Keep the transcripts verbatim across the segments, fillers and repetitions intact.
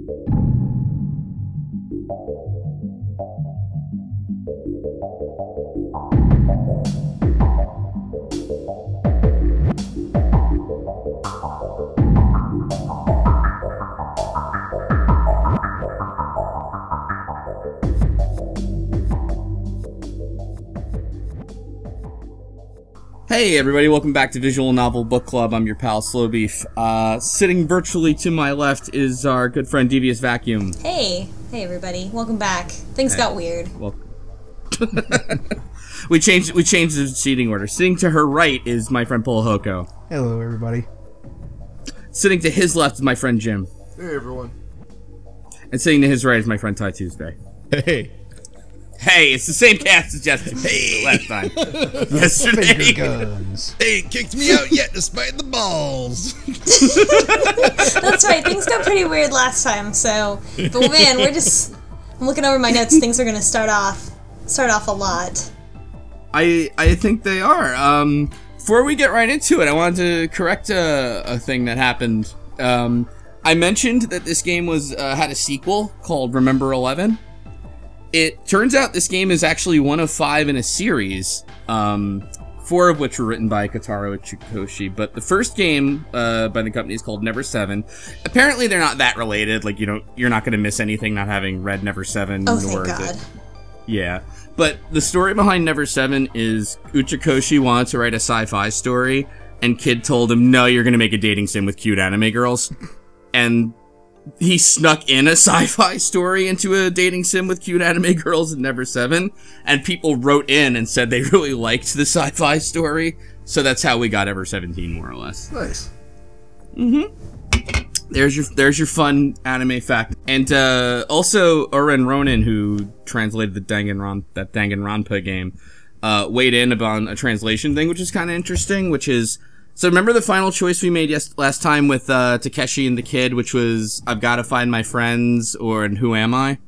Hey everybody, welcome back to Visual Novel Book Club. I'm your pal Slowbeef. Uh, sitting virtually to my left is our good friend Devious Vacuum. Hey, hey everybody, welcome back. Things hey. got weird. Well, we changed we changed the seating order. Sitting to her right is my friend Polahoko. Hello everybody. Sitting to his left is my friend Jim. Hey everyone. And sitting to his right is my friend Ty Tuesday. Hey. Hey, it's the same cast as yesterday. Hey, last time. Yesterday. Finger guns. Hey, kicked me out yet despite the balls. That's right. Things got pretty weird last time. So, but man, we're just. I'm looking over my notes. Things are gonna start off, start off a lot. I I think they are. Um, before we get right into it, I wanted to correct a, a thing that happened. Um, I mentioned that this game was uh, had a sequel called Remember eleven. It turns out this game is actually one of five in a series, um, four of which were written by Kotaro Ichikoshi, but the first game uh, by the company is called Never seven. Apparently they're not that related, like, you know, you're not going to miss anything not having read Never seven. Oh, thank God. It, yeah, but the story behind Never seven is Ichikoshi wanted to write a sci-fi story, and Kid told him, no, you're going to make a dating sim with cute anime girls, and he snuck in a sci-fi story into a dating sim with cute anime girls in Never seven, and people wrote in and said they really liked the sci-fi story, so that's how we got Ever seventeen, more or less. Nice. Mm-hmm. There's your there's your fun anime fact. And uh, also, Oren Ronin, who translated the Danganron, that Danganronpa game, uh, weighed in about a translation thing, which is kind of interesting, which is... So remember the final choice we made yes last time with uh, Takeshi and the Kid, which was I've got to find my friends or and who am I?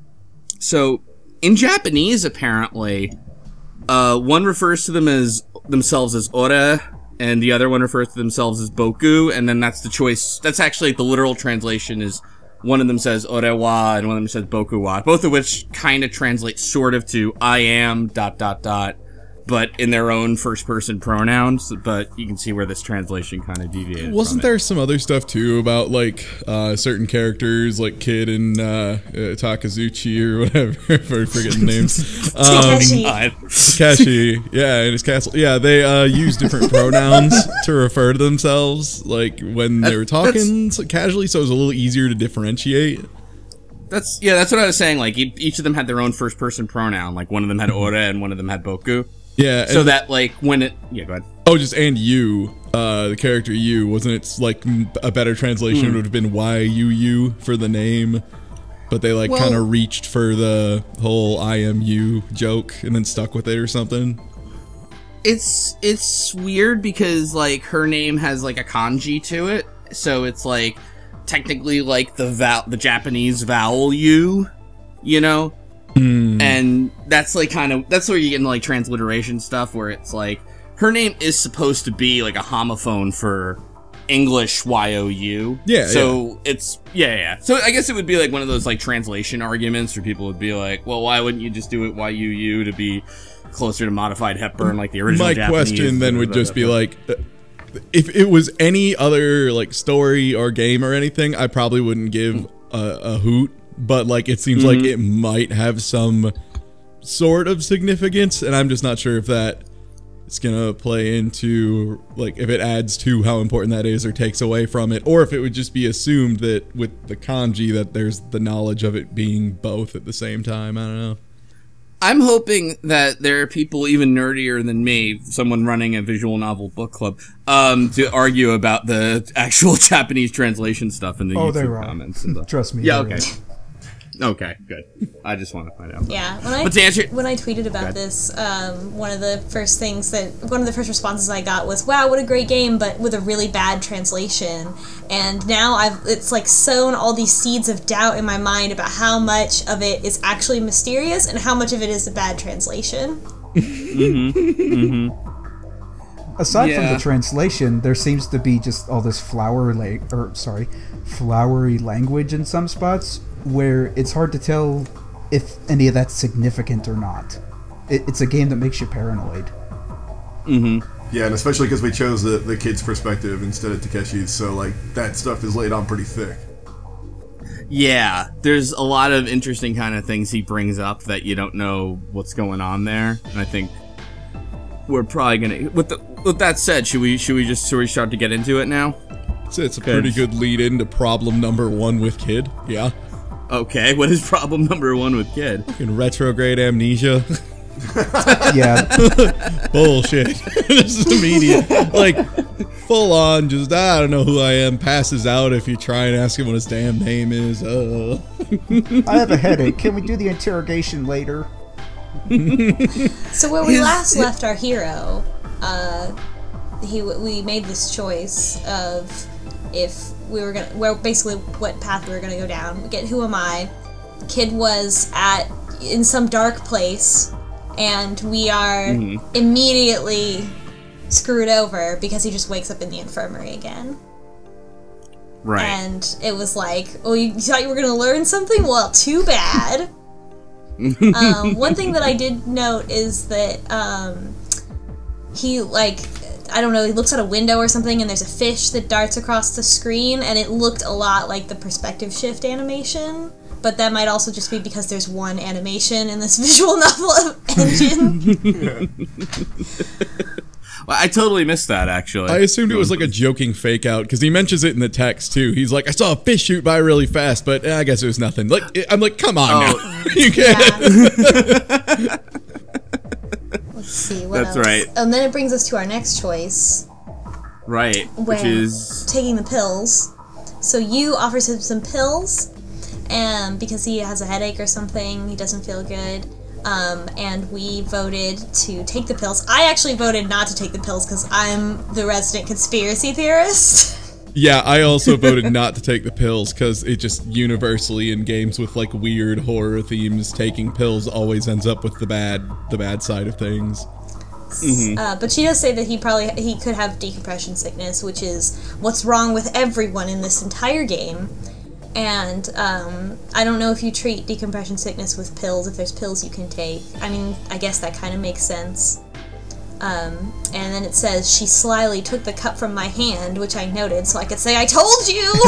So in Japanese, apparently, uh, one refers to them as themselves as ore, and the other one refers to themselves as boku, and then that's the choice. That's actually the literal translation is one of them says ore wa and one of them says boku wa, both of which kind of translate sort of to I am dot dot dot. But in their own first-person pronouns, but you can see where this translation kind of deviated. Wasn't there some other stuff too about like uh, certain characters, like Kid and uh, uh, Takazuchi or whatever? If I forget the names. Takeshi. Um, Takeshi, yeah, in his castle. Yeah, they uh, use different pronouns to refer to themselves, like when they were talking so casually, so it was a little easier to differentiate. That's yeah, that's what I was saying. Like each of them had their own first-person pronoun. Like one of them had ore and one of them had boku. Yeah, so that like when it yeah go ahead. Oh, just and you, uh, the character you wasn't it like a better translation mm. would have been Y U U for the name, but they like well, kind of reached for the whole I am you joke and then stuck with it or something. It's it's weird because like her name has like a kanji to it, so it's like technically like the val the Japanese vowel U, you know. Mm. And that's like kind of that's where you get into like transliteration stuff where it's like her name is supposed to be like a homophone for English Y O U. Yeah. So yeah. it's yeah, yeah. So I guess it would be like one of those like translation arguments where people would be like, well, why wouldn't you just do it Y U U to be closer to modified Hepburn like the original My Japanese? question then would just be like, if it was any other like story or game or anything, I probably wouldn't give a, a hoot. But like it seems mm-hmm. like it might have some sort of significance, and I'm just not sure if that is gonna play into like if it adds to how important that is or takes away from it, or if it would just be assumed that with the kanji that there's the knowledge of it being both at the same time. I don't know. I'm hoping that there are people even nerdier than me, someone running a visual novel book club, um, to argue about the actual Japanese translation stuff in the oh, YouTube comments. And Trust me. Yeah. Okay. Right. Okay, good. I just want to find out. Yeah, when I but to answer, when I tweeted about this, um, one of the first things that one of the first responses I got was, "Wow, what a great game, but with a really bad translation." And now I've it's like sown all these seeds of doubt in my mind about how much of it is actually mysterious and how much of it is a bad translation. mm-hmm. Mm-hmm. aside from Yeah. the translation, there seems to be just all this flower like or sorry, flowery language in some spots where it's hard to tell if any of that's significant or not. It, it's a game that makes you paranoid. Mm-hmm. Yeah, and especially because we chose the, the kid's perspective instead of Takeshi's, so like that stuff is laid on pretty thick. Yeah, there's a lot of interesting kind of things he brings up that you don't know what's going on there, and I think we're probably gonna. With the, with that said, should we should we just should we start to get into it now? So it's a pretty good lead in to problem number one with kid. Yeah. Okay, what is problem number one with kid? In retrograde amnesia. Yeah. Bullshit. Just immediate. Like, full on, just, I don't know who I am, passes out if you try and ask him what his damn name is. Uh. I have a headache. Can we do the interrogation later? So where we last left our hero, uh, he we made this choice of if we were gonna, well, basically what path we were gonna go down. We get Who Am I? Kid was at in some dark place, and we are mm-hmm. immediately screwed over because he just wakes up in the infirmary again. Right. And it was like, oh, you thought you were gonna learn something? Well, too bad. um, one thing that I did note is that um, he, like, I don't know, he looks out a window or something and there's a fish that darts across the screen, and it looked a lot like the perspective shift animation, but that might also just be because there's one animation in this visual novel engine. Well, I totally missed that, actually. I assumed it was like a joking fake out, because he mentions it in the text, too. He's like, I saw a fish shoot by really fast, but eh, I guess it was nothing. Like, I'm like, come on oh. now. You can't. Yeah. Let's see, what That's else? right. And then it brings us to our next choice. Right, which is... taking the pills. So you offers him some pills, and because he has a headache or something, he doesn't feel good. Um, and we voted to take the pills. I actually voted not to take the pills because I'm the resident conspiracy theorist. Yeah, I also voted not to take the pills because it just universally in games with like weird horror themes, taking pills always ends up with the bad, the bad side of things. Mm-hmm. Uh, but she does say that he probably he could have decompression sickness, which is what's wrong with everyone in this entire game. And um, I don't know if you treat decompression sickness with pills, if there's pills you can take. I mean, I guess that kind of makes sense. Um, and then it says, she slyly took the cup from my hand, which I noted, so I could say, I told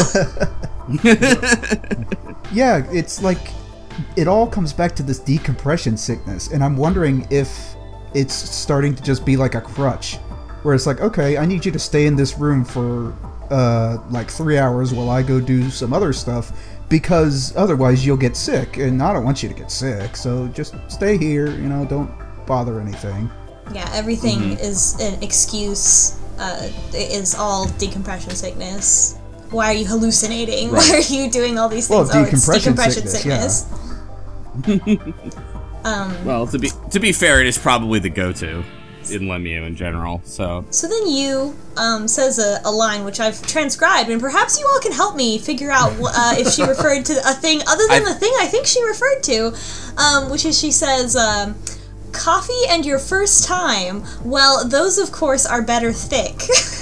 you! Yeah, it's like, it all comes back to this decompression sickness, and I'm wondering if it's starting to just be like a crutch, where it's like, okay, I need you to stay in this room for... Uh, like three hours while I go do some other stuff, because otherwise you'll get sick, and I don't want you to get sick, so just stay here, you know, don't bother anything. Yeah, everything mm-hmm. is an excuse, uh, is all decompression sickness. Why are you hallucinating? Right. Why are you doing all these Well, things? Oh, it's decompression decompression sickness, sickness. um, Well, to be to be fair, it is probably the go-to in Lemieux in general, so... So then you um, says a, a line which I've transcribed, and perhaps you all can help me figure out uh, if she referred to a thing other than I've... the thing I think she referred to, um, which is she says, um, coffee and your first time, well, those of course are better thick.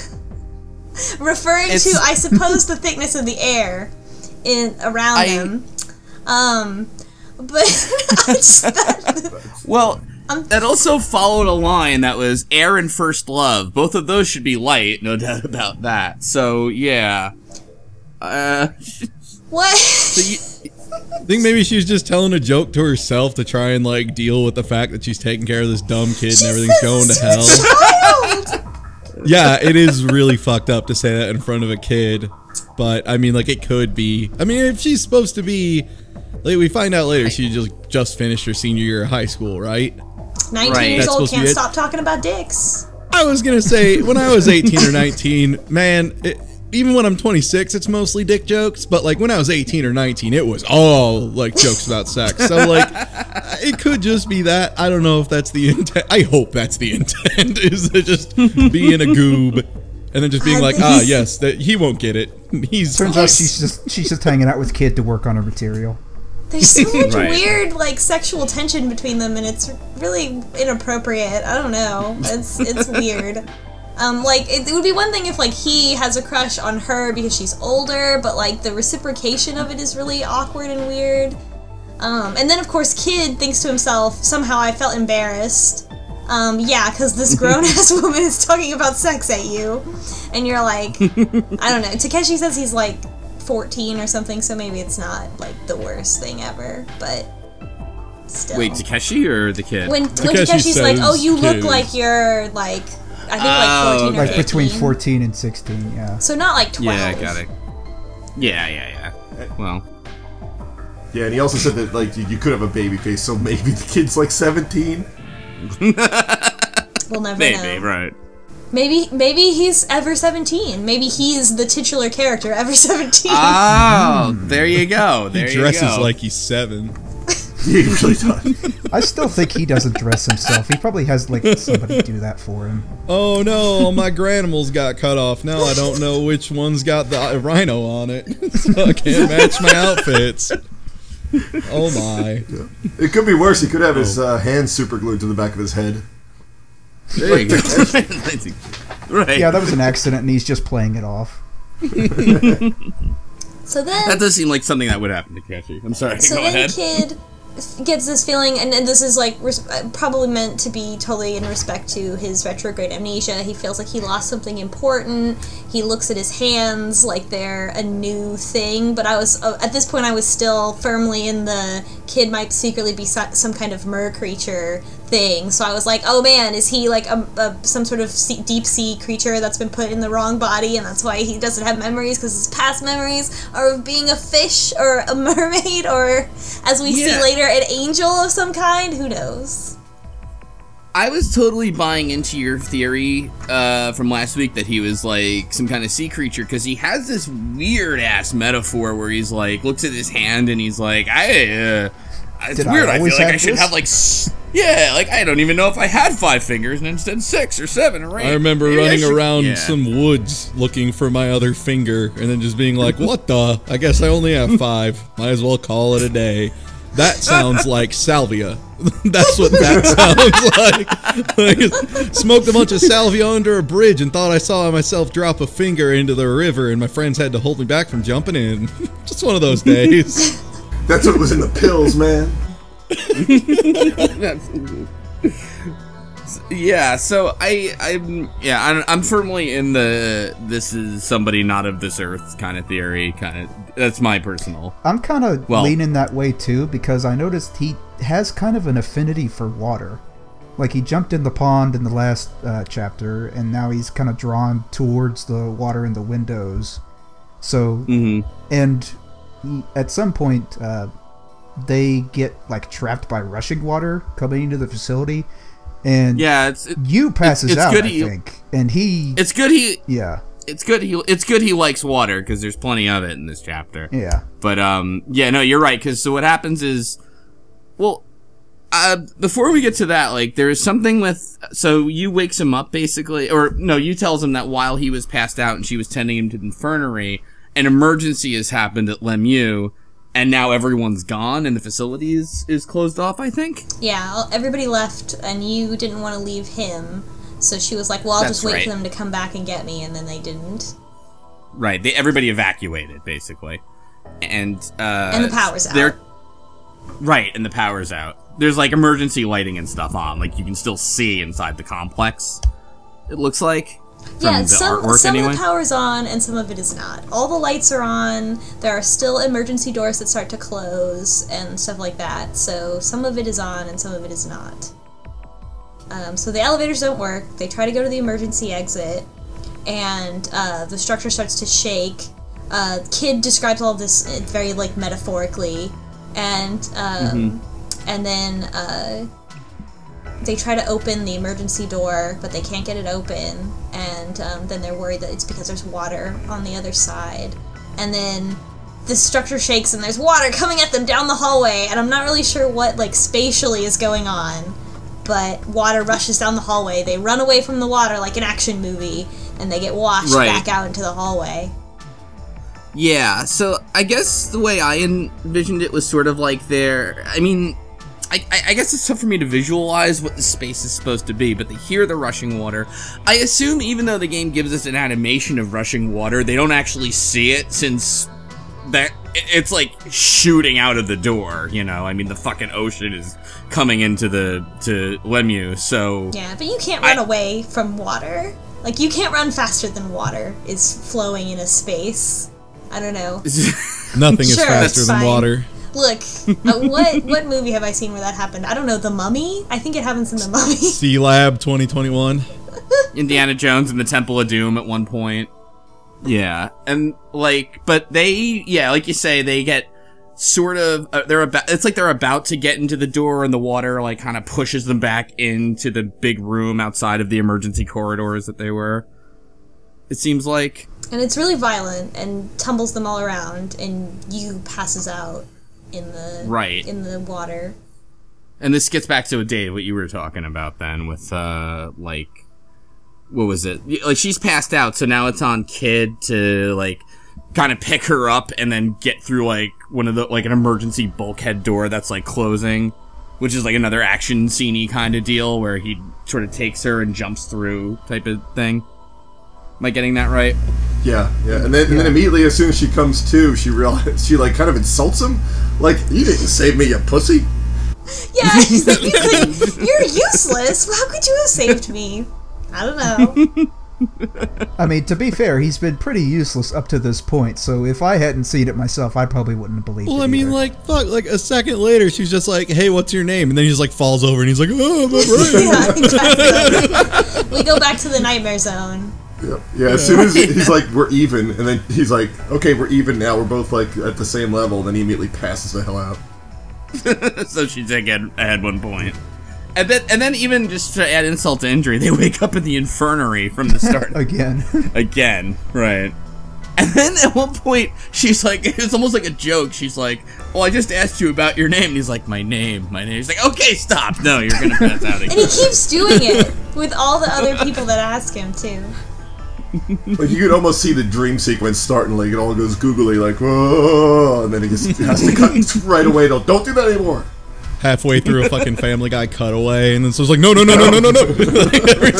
Referring It's... to, I suppose, the thickness of the air in around I... them. Um, but I just, that, well... That also followed a line that was air and first love. Both of those should be light, no doubt about that. So, yeah. Uh, what? so you, I think maybe she's just telling a joke to herself to try and like deal with the fact that she's taking care of this dumb kid She and everything's says going to it's a hell. child! Yeah, it is really fucked up to say that in front of a kid, but I mean, like, it could be. I mean, if she's supposed to be, like, we find out later she just just finished her senior year of high school, right? nineteen Right. years That's old, supposed to can't be it. stop talking about dicks. I was gonna say, when I was eighteen or nineteen, man, it, even when I'm twenty-six, it's mostly dick jokes, but like when I was eighteen or nineteen, it was all like jokes about sex. So like, it could just be that. I don't know if that's the intent. I hope that's the intent, is to just be in a goob and then just being Uh, like, ah, yes, that he won't get it. He's Turns out she's just she's just hanging out with kid to work on her material. There's so much Right. weird, like, sexual tension between them, and it's really inappropriate. I don't know. It's it's weird. Um, like, it, it would be one thing if, like, he has a crush on her because she's older, but, like, the reciprocation of it is really awkward and weird. Um, and then, of course, Kid thinks to himself, somehow I felt embarrassed. Um, yeah, because this grown-ass woman is talking about sex at you. And you're like, I don't know. Takeshi says he's, like, fourteen or something, so maybe it's not, like, the worst thing ever, but still. Wait, Takeshi or the kid? When, when Takeshi Takeshi's like, oh, you look kid. like you're, like, I think, like, Oh, fourteen or Like fifteen. between fourteen and sixteen, yeah. So not, like, twelve. Yeah, I got it. Yeah, yeah, yeah. Well... Yeah, and he also said that like you, you could have a baby face, so maybe the kid's like seventeen. We'll never Maybe, know. right. Maybe maybe he's ever seventeen. Maybe he's the titular character ever seventeen. Oh, there you go. There He you dresses go. like he's seven. He really does. I still think he doesn't dress himself. He probably has like somebody do that for him. Oh no, my granimals got cut off. Now I don't know which one's got the rhino on it, so I can't match my outfits. Oh my. It could be worse. He could have his uh, hands super glued to the back of his head. There you go. Right. Yeah, that was an accident, and he's just playing it off. So then That does seem like something that would happen to Takeshi. I'm sorry. So Go then ahead. Kid gets this feeling, and, and this is like res- probably meant to be totally in respect to his retrograde amnesia. He feels like he lost something important. He looks at his hands like they're a new thing. But I was uh, at this point, I was still firmly in the Kid might secretly be so- some kind of mer creature thing. So I was like, oh man, is he like a, a some sort of sea, deep sea creature that's been put in the wrong body, and that's why he doesn't have memories, because his past memories are of being a fish or a mermaid, or as we Yeah. see later, an angel of some kind. Who knows? I was totally buying into your theory uh, from last week that he was like some kind of sea creature, because he has this weird ass metaphor where he's like looks at his hand and he's like, I. Uh, it's Did I weird. I, feel always like have I should this? have like, s- yeah, like I don't even know if I had five fingers and instead six or seven or eight. I remember Maybe I running should- around yeah. some woods looking for my other finger and then just being like, what the? I guess I only have five. Might as well call it a day. That sounds like salvia. That's what that sounds like. Like, smoked a bunch of salvia under a bridge and thought I saw myself drop a finger into the river, and my friends had to hold me back from jumping in. Just one of those days. That's what was in the pills, man. Yeah, so I, I'm, yeah, I'm, I'm firmly in the this is somebody not of this earth kind of theory. Kind of, that's my personal. I'm kind of Well- leaning that way too, because I noticed he has kind of an affinity for water. Like he jumped in the pond in the last uh, chapter, and now he's kind of drawn towards the water in the windows. So, Mm-hmm. and at some point, uh, they get like trapped by rushing water coming into the facility, and Yeah, it's it, you passes it's out, good I he- think, and he, it's good he yeah, it's good he it's good he likes water, because there's plenty of it in this chapter. yeah. But um, yeah, no, you're right. Because so what happens is, well, uh, before we get to that, like there is something with. So you wakes him up basically, or no, you tells him that while he was passed out and she was tending him to the infirmary, an emergency has happened at Lemieux, and now everyone's gone and the facility is, is closed off, I think. Yeah, everybody left, and you didn't want to leave him. So she was like, well, I'll That's just wait right. for them to come back and get me, and then they didn't. Right. They everybody evacuated basically, and uh, And the power's out. they're- Right, and the power's out. There's like emergency lighting and stuff on, like you can still see inside the complex. It looks like. From Yeah, the some, artwork some anyway. of the power's on and some of it is not. All the lights are on, there are still emergency doors that start to close and stuff like that, so some of it is on and some of it is not. Um, so the elevators don't work, they try to go to the emergency exit, and uh, the structure starts to shake. Uh, Kid describes all of this uh, very, like, metaphorically, and, um, Mm-hmm. and then, uh... they try to open the emergency door, but they can't get it open, and um, then they're worried that it's because there's water on the other side. And then the structure shakes and there's water coming at them down the hallway, and I'm not really sure what, like, spatially is going on, but water rushes down the hallway. They run away from the water like an action movie, and they get washed Right. back out into the hallway. Yeah, so I guess the way I envisioned it was sort of like they're, I mean, I, I guess it's tough for me to visualize what the space is supposed to be, but they hear the rushing water. I assume even though the game gives us an animation of rushing water, they don't actually see it, since that it's like shooting out of the door, you know? I mean, the fucking ocean is coming into the to Lemieux, so... Yeah, but you can't run I, away from water. Like, you can't run faster than water is flowing in a space. I don't know. Nothing is Sure, faster that's than fine. water. Look, uh, what what movie have I seen where that happened? I don't know, The Mummy? I think it happens in The Mummy. C-Lab twenty twenty-one. Indiana Jones and the Temple of Doom at one point. Yeah, and like, but they, yeah, like you say, they get sort of, uh, they're about, it's like they're about to get into the door and the water like kind of pushes them back into the big room outside of the emergency corridors that they were. It seems like. And it's really violent and tumbles them all around, and you passes out in the right. in the water. And this gets back to, Dave, what you were talking about then with, uh, like, what was it? Like, she's passed out, so now it's on Kid to, like, kind of pick her up and then get through, like, one of the, like, an emergency bulkhead door that's, like, closing, which is, like, another action scene-y kind of deal where he sort of takes her and jumps through type of thing. Am I getting that right? Yeah, yeah, and then and then immediately as soon as she comes to, she realizes she like kind of insults him, like, "You didn't save me, you pussy." Yeah, he's like, he's like, "You're useless. How could you have saved me?" I don't know. I mean, to be fair, he's been pretty useless up to this point, so if I hadn't seen it myself, I probably wouldn't have believed Well, it I mean, either. like, fuck, like, a second later, she's just like, "Hey, what's your name?" And then he just, like, falls over and he's like, "Oh, my brain." Yeah, exactly. We go back to the nightmare zone. Yeah, yeah. As soon as he's like, "We're even," and then he's like, "Okay, we're even now. We're both like at the same level." Then he immediately passes the hell out. So she did get ahead one point. And then, and then even just to add insult to injury, they wake up in the infirmary from the start. Again. Again, right. And then at one point, she's like, it's almost like a joke. She's like, "Well, I just asked you about your name." And he's like, "My name, my name." He's like, "Okay, stop. No, you're gonna pass out again." And he keeps doing it with all the other people that ask him, too. Like, you could almost see the dream sequence starting, like, it all goes googly, like, "Whoa," and then he just has to cut right away. Don't, don't do that anymore. Halfway through a fucking Family Guy cutaway, and then so it's like, "No, no, no, no, no, no, no." Every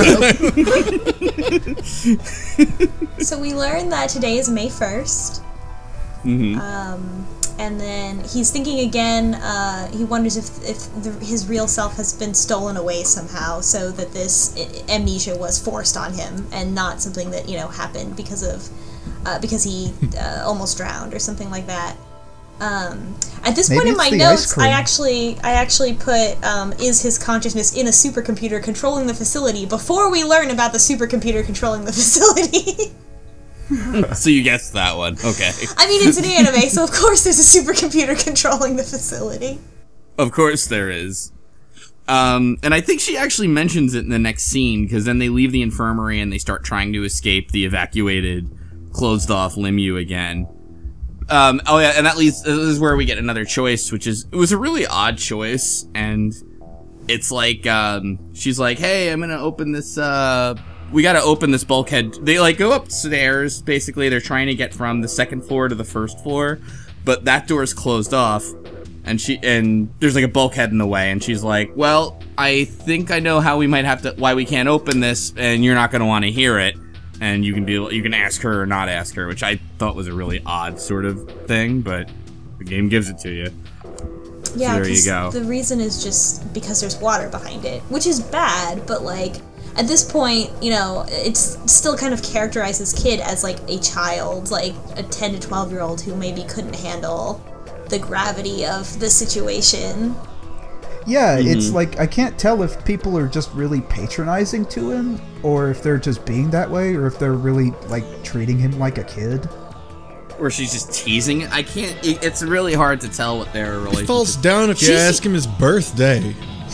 time. So we learn that today is May first. Mm-hmm. Um, and then he's thinking again, uh, he wonders if, if the, his real self has been stolen away somehow, so that this I- amnesia was forced on him, and not something that, you know, happened because of, uh, because he uh, almost drowned, or something like that. Um, at this Maybe point in my it's the ice notes, cream. I actually, I actually put, um, is his consciousness in a supercomputer controlling the facility, before we learn about the supercomputer controlling the facility. So you guessed that one. Okay. I mean, it's an anime, so of course there's a supercomputer controlling the facility. Of course there is. Um, and I think she actually mentions it in the next scene, because then they leave the infirmary and they start trying to escape the evacuated, closed-off Lemieux again. Um, oh yeah, and that leads, this is where we get another choice, which is, it was a really odd choice, and it's like, um, she's like, "Hey, I'm gonna open this, uh, we gotta open this bulkhead." They, like, go upstairs, basically, they're trying to get from the second floor to the first floor, but that door's closed off, and she, and there's, like, a bulkhead in the way, and she's like, "Well, I think I know how we might have to, why we can't open this, and you're not gonna want to hear it." And you can be, you can ask her or not ask her, which I thought was a really odd sort of thing, but the game gives it to you. Yeah, there you 'cause go. the reason is just because there's water behind it, which is bad, but, like, at this point, you know, it's still kind of characterizes Kid as, like, a child, like a ten to twelve year old who maybe couldn't handle the gravity of the situation. Yeah, Mm-hmm. it's like, I can't tell if people are just really patronizing to him, or if they're just being that way, or if they're really, like, treating him like a kid. Or she's just teasing it. I can't, it, it's really hard to tell what their relationship It falls down if you She's- ask him his birthday.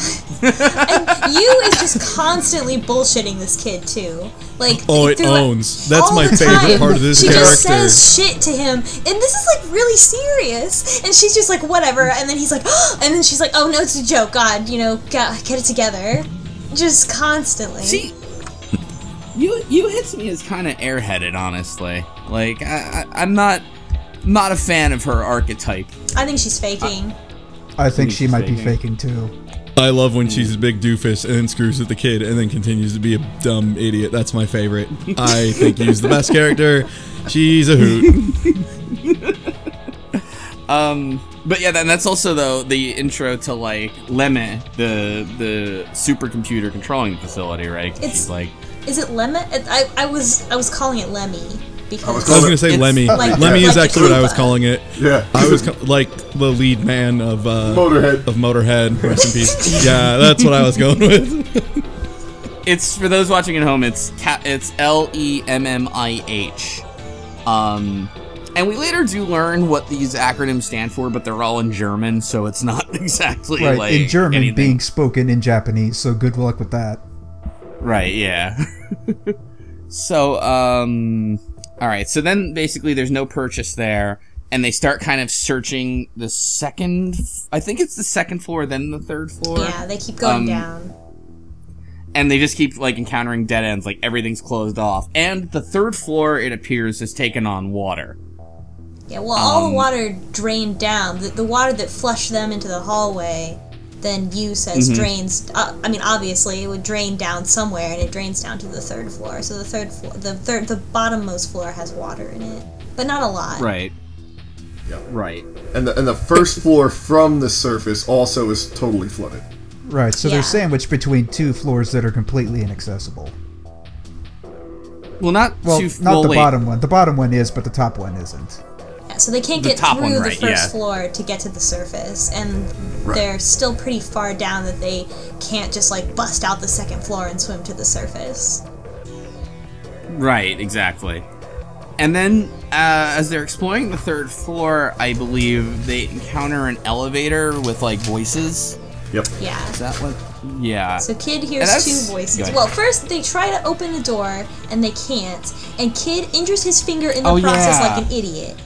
And you is just constantly bullshitting this kid, too. Like, Oh, it through- owns. That's all my the favorite time. part of this she character. just says shit to him, and this is, like, really serious. And she's just like, whatever, and then he's like, oh, and then she's like, "Oh, no, it's a joke, God, you know, get, get it together." Just constantly. See, you you hits me as kind of airheaded, honestly. Like, I, I, I'm not not a fan of her archetype. I think she's faking. I think she she's might be faking. faking too. I love when she's a big doofus and then screws with the kid and then continues to be a dumb idiot. That's my favorite. I think he's the best character. She's a hoot. Um, but yeah, then that's also though the intro to like Lemme, the the supercomputer controlling the facility, right? 'Cause It's- she's like, Is it Lemmy? I, I was I was calling it Lemmy because I was I was gonna say It's- Lemmy. Like- Lemmy is like actually what I was Koopa. calling it. Yeah. I was ca- like the lead man of uh, Motorhead. of Motorhead. Rest in peace. Yeah, that's what I was going with. it's for those watching at home. It's ca- it's L E M M I H. Um, and we later do learn what these acronyms stand for, but they're all in German, so it's not exactly Right, like in German anything. being spoken in Japanese, so good luck with that. Right, yeah. So, um, all right. So then basically there's no purchase there, and they start kind of searching the second, I think it's the second floor, then the third floor. yeah, they keep going Um, down. And they just keep like encountering dead ends, like everything's closed off. And the third floor, it appears, has taken on water. Yeah, well, all um, the water drained down. The, the water that flushed them into the hallway, then you says Mm-hmm. drains. Uh, I mean, obviously, it would drain down somewhere, and it drains down to the third floor. So the third floor, the third, the bottommost floor has water in it, but not a lot. Right. Yeah. Right. And the and the first floor from the surface also is totally flooded. Right, so Yeah. they're sandwiched between two floors that are completely inaccessible. Well, not Well, too. not well, the wait. bottom one. The bottom one is, but the top one isn't. Yeah, so they can't The get top through one, the right, first yeah. floor to get to the surface, and Right. they're still pretty far down that they can't just like bust out the second floor and swim to the surface. Right, exactly. And then, uh, as they're exploring the third floor, I believe they encounter an elevator with like voices. Yep. Yeah. Is that what? Yeah. So Kid And hears that's- two go voices. ahead. Well, first they try to open the door and they can't, and Kid injures his finger in the Oh, process yeah. like an idiot.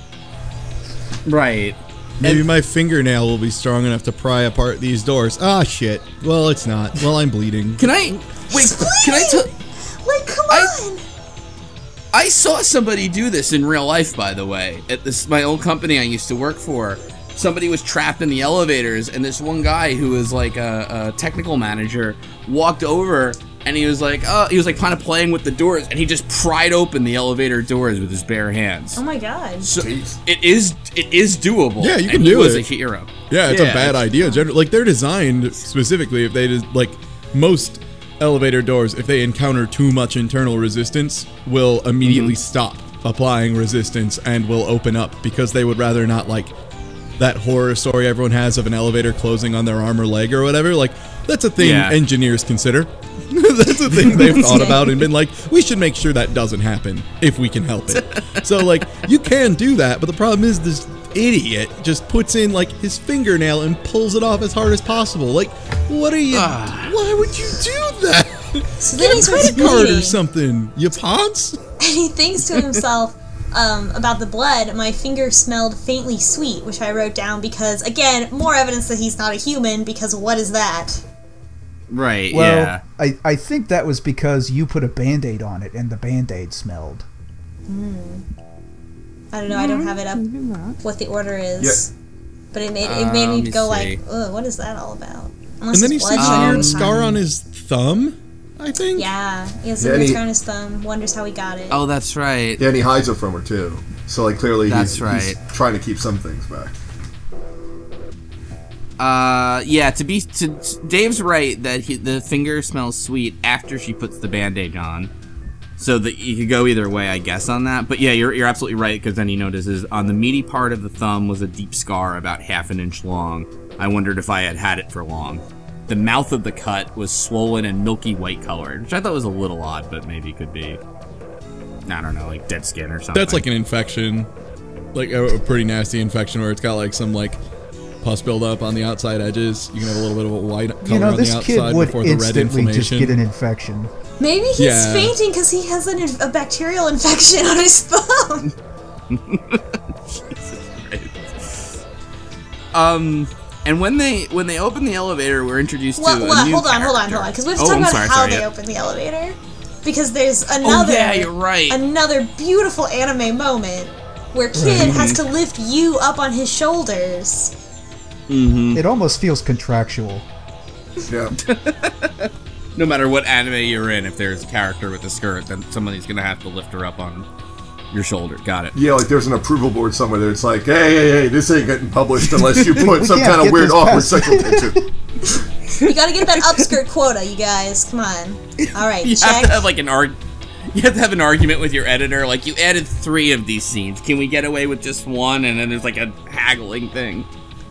Right. Maybe my fingernail will be strong enough to pry apart these doors. Ah, shit. Well, it's not. Well, I'm bleeding. Can I wait? Can I tell? Like, come I- on! I saw somebody do this in real life, by the way. At this my old company I used to work for. Somebody was trapped in the elevators, and this one guy who was like a, a technical manager walked over, and he was like, "Oh," he was like kind of playing with the doors, and he just pried open the elevator doors with his bare hands. Oh my god. So Jeez. it is it is doable. Yeah, you can and he do was it. a hero. Yeah, it's Yeah, a bad it's- idea. Gen- like they're designed specifically if they just like most elevator doors, if they encounter too much internal resistance, will immediately stop applying resistance and will open up because they would rather not like that horror story everyone has of an elevator closing on their arm or leg or whatever. Like that's a thing Yeah. engineers consider. That's a thing they've thought about and been like, we should make sure that doesn't happen if we can help it. So like you can do that, but the problem is this idiot just puts in like his fingernail and pulls it off as hard as possible. Like, what are you? Ah. Why would you do that? So then he's Credit bleeding, card or something. You ponce? and he thinks to himself um, about the blood. My finger smelled faintly sweet, which I wrote down because, again, more evidence that he's not a human. Because what is that? Right. Well, yeah. I, I think that was because you put a Band-Aid on it, and the Band-Aid smelled. I don't know. I don't have it up. What the order is, but it made it made Uh, me let me go see. like, ugh, what is that all about? And Unless then he it's sees blood a sugar weird or scar something. on his thumb, I think. Yeah, he has Yeah, a and he- return his thumb. Wonders how he got it. Oh, that's right. Yeah, and he hides it from her too. So like clearly That's he's, right. he's trying to keep some things back. Uh, yeah. To be to Dave's right that he, the finger smells sweet after she puts the Band-Aid on. So that you could go either way, I guess, on that. But yeah, you're you're absolutely right because then he notices on the meaty part of the thumb was a deep scar about half an inch long. I wondered if I had had it for long. The mouth of the cut was swollen and milky white colored, which I thought was a little odd, but maybe could be, I don't know, like dead skin or something. That's like an infection. Like a, a pretty nasty infection where it's got like some like pus buildup on the outside edges. You can have a little bit of a white color You know, on this the kid outside would before the red instantly just inflammation. get an infection. Maybe he's Yeah. fainting because he has an, a bacterial infection on his thumb. Um, and when they when they open the elevator, we're introduced Well, to a well, new hold on, hold on, character. hold on, because we have to Oh, talk I'm about sorry, how sorry, they yeah. open the elevator. Because there's another, Oh yeah, you're right. another beautiful anime moment where Kid has to lift you up on his shoulders. Mm-hmm. It almost feels contractual. Yeah. No matter what anime you're in, if there's a character with a skirt, then somebody's gonna have to lift her up on your shoulder. Got it. Yeah, like there's an approval board somewhere that it's like, hey, hey, hey, this ain't getting published unless you put We some can't kind of get weird, this awkward past. sexual picture. You gotta get that upskirt quota, you guys. Come on. Alright, You check. have to have like an arg. You have to have an argument with your editor. Like, you added three of these scenes. Can we get away with just one? And then there's like a haggling thing.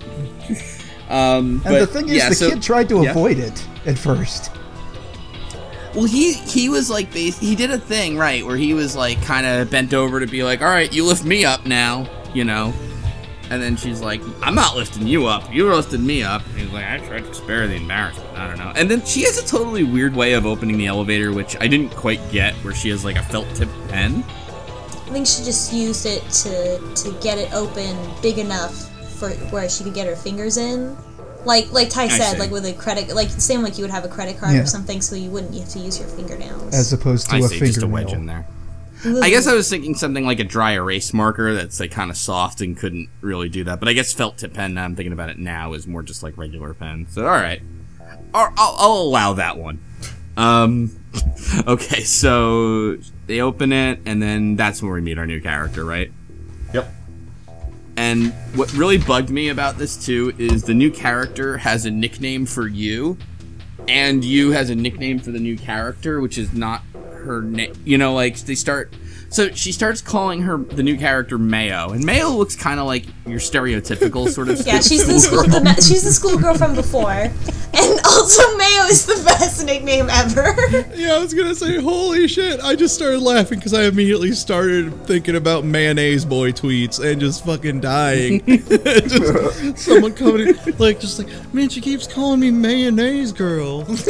Um, And but, the thing is, yeah, the so, kid tried to yeah. avoid it at first. Well, he he was like, bas- he did a thing, right, where he was like kind of bent over to be like, all right, you lift me up now, you know. And then she's like, I'm not lifting you up. You lifted me up. And he's like, I tried to spare the embarrassment. I don't know. And then she has a totally weird way of opening the elevator, which I didn't quite get, where she has like a felt tip pen. I think she just used it to to get it open big enough for where she could get her fingers in. Like like Ty said, see. like with a credit, like the same like you would have a credit card Yeah. or something, so you wouldn't have to use your fingernails. As opposed to I a see, just a wedge fingernail. in there. Ooh. I guess I was thinking something like a dry erase marker that's like kind of soft and couldn't really do that. But I guess felt tip pen, now I'm thinking about it now, is more just like regular pen. So, alright. I'll, I'll allow that one. Um, okay, so they open it, and then that's when we meet our new character, right? Yep. And what really bugged me about this, too, is the new character has a nickname for you, and you has a nickname for the new character, which is not her name. You know, like, they start... So she starts calling her, the new character, Mayo, and Mayo looks kind of like your stereotypical sort of Yeah, she's the school, the, she's the schoolgirl from before, and also Mayo is the best nickname ever. Yeah, I was gonna say, holy shit! I just started laughing because I immediately started thinking about mayonnaise boy tweets and just fucking dying. Just someone coming in, like, just like, man, she keeps calling me mayonnaise girl. And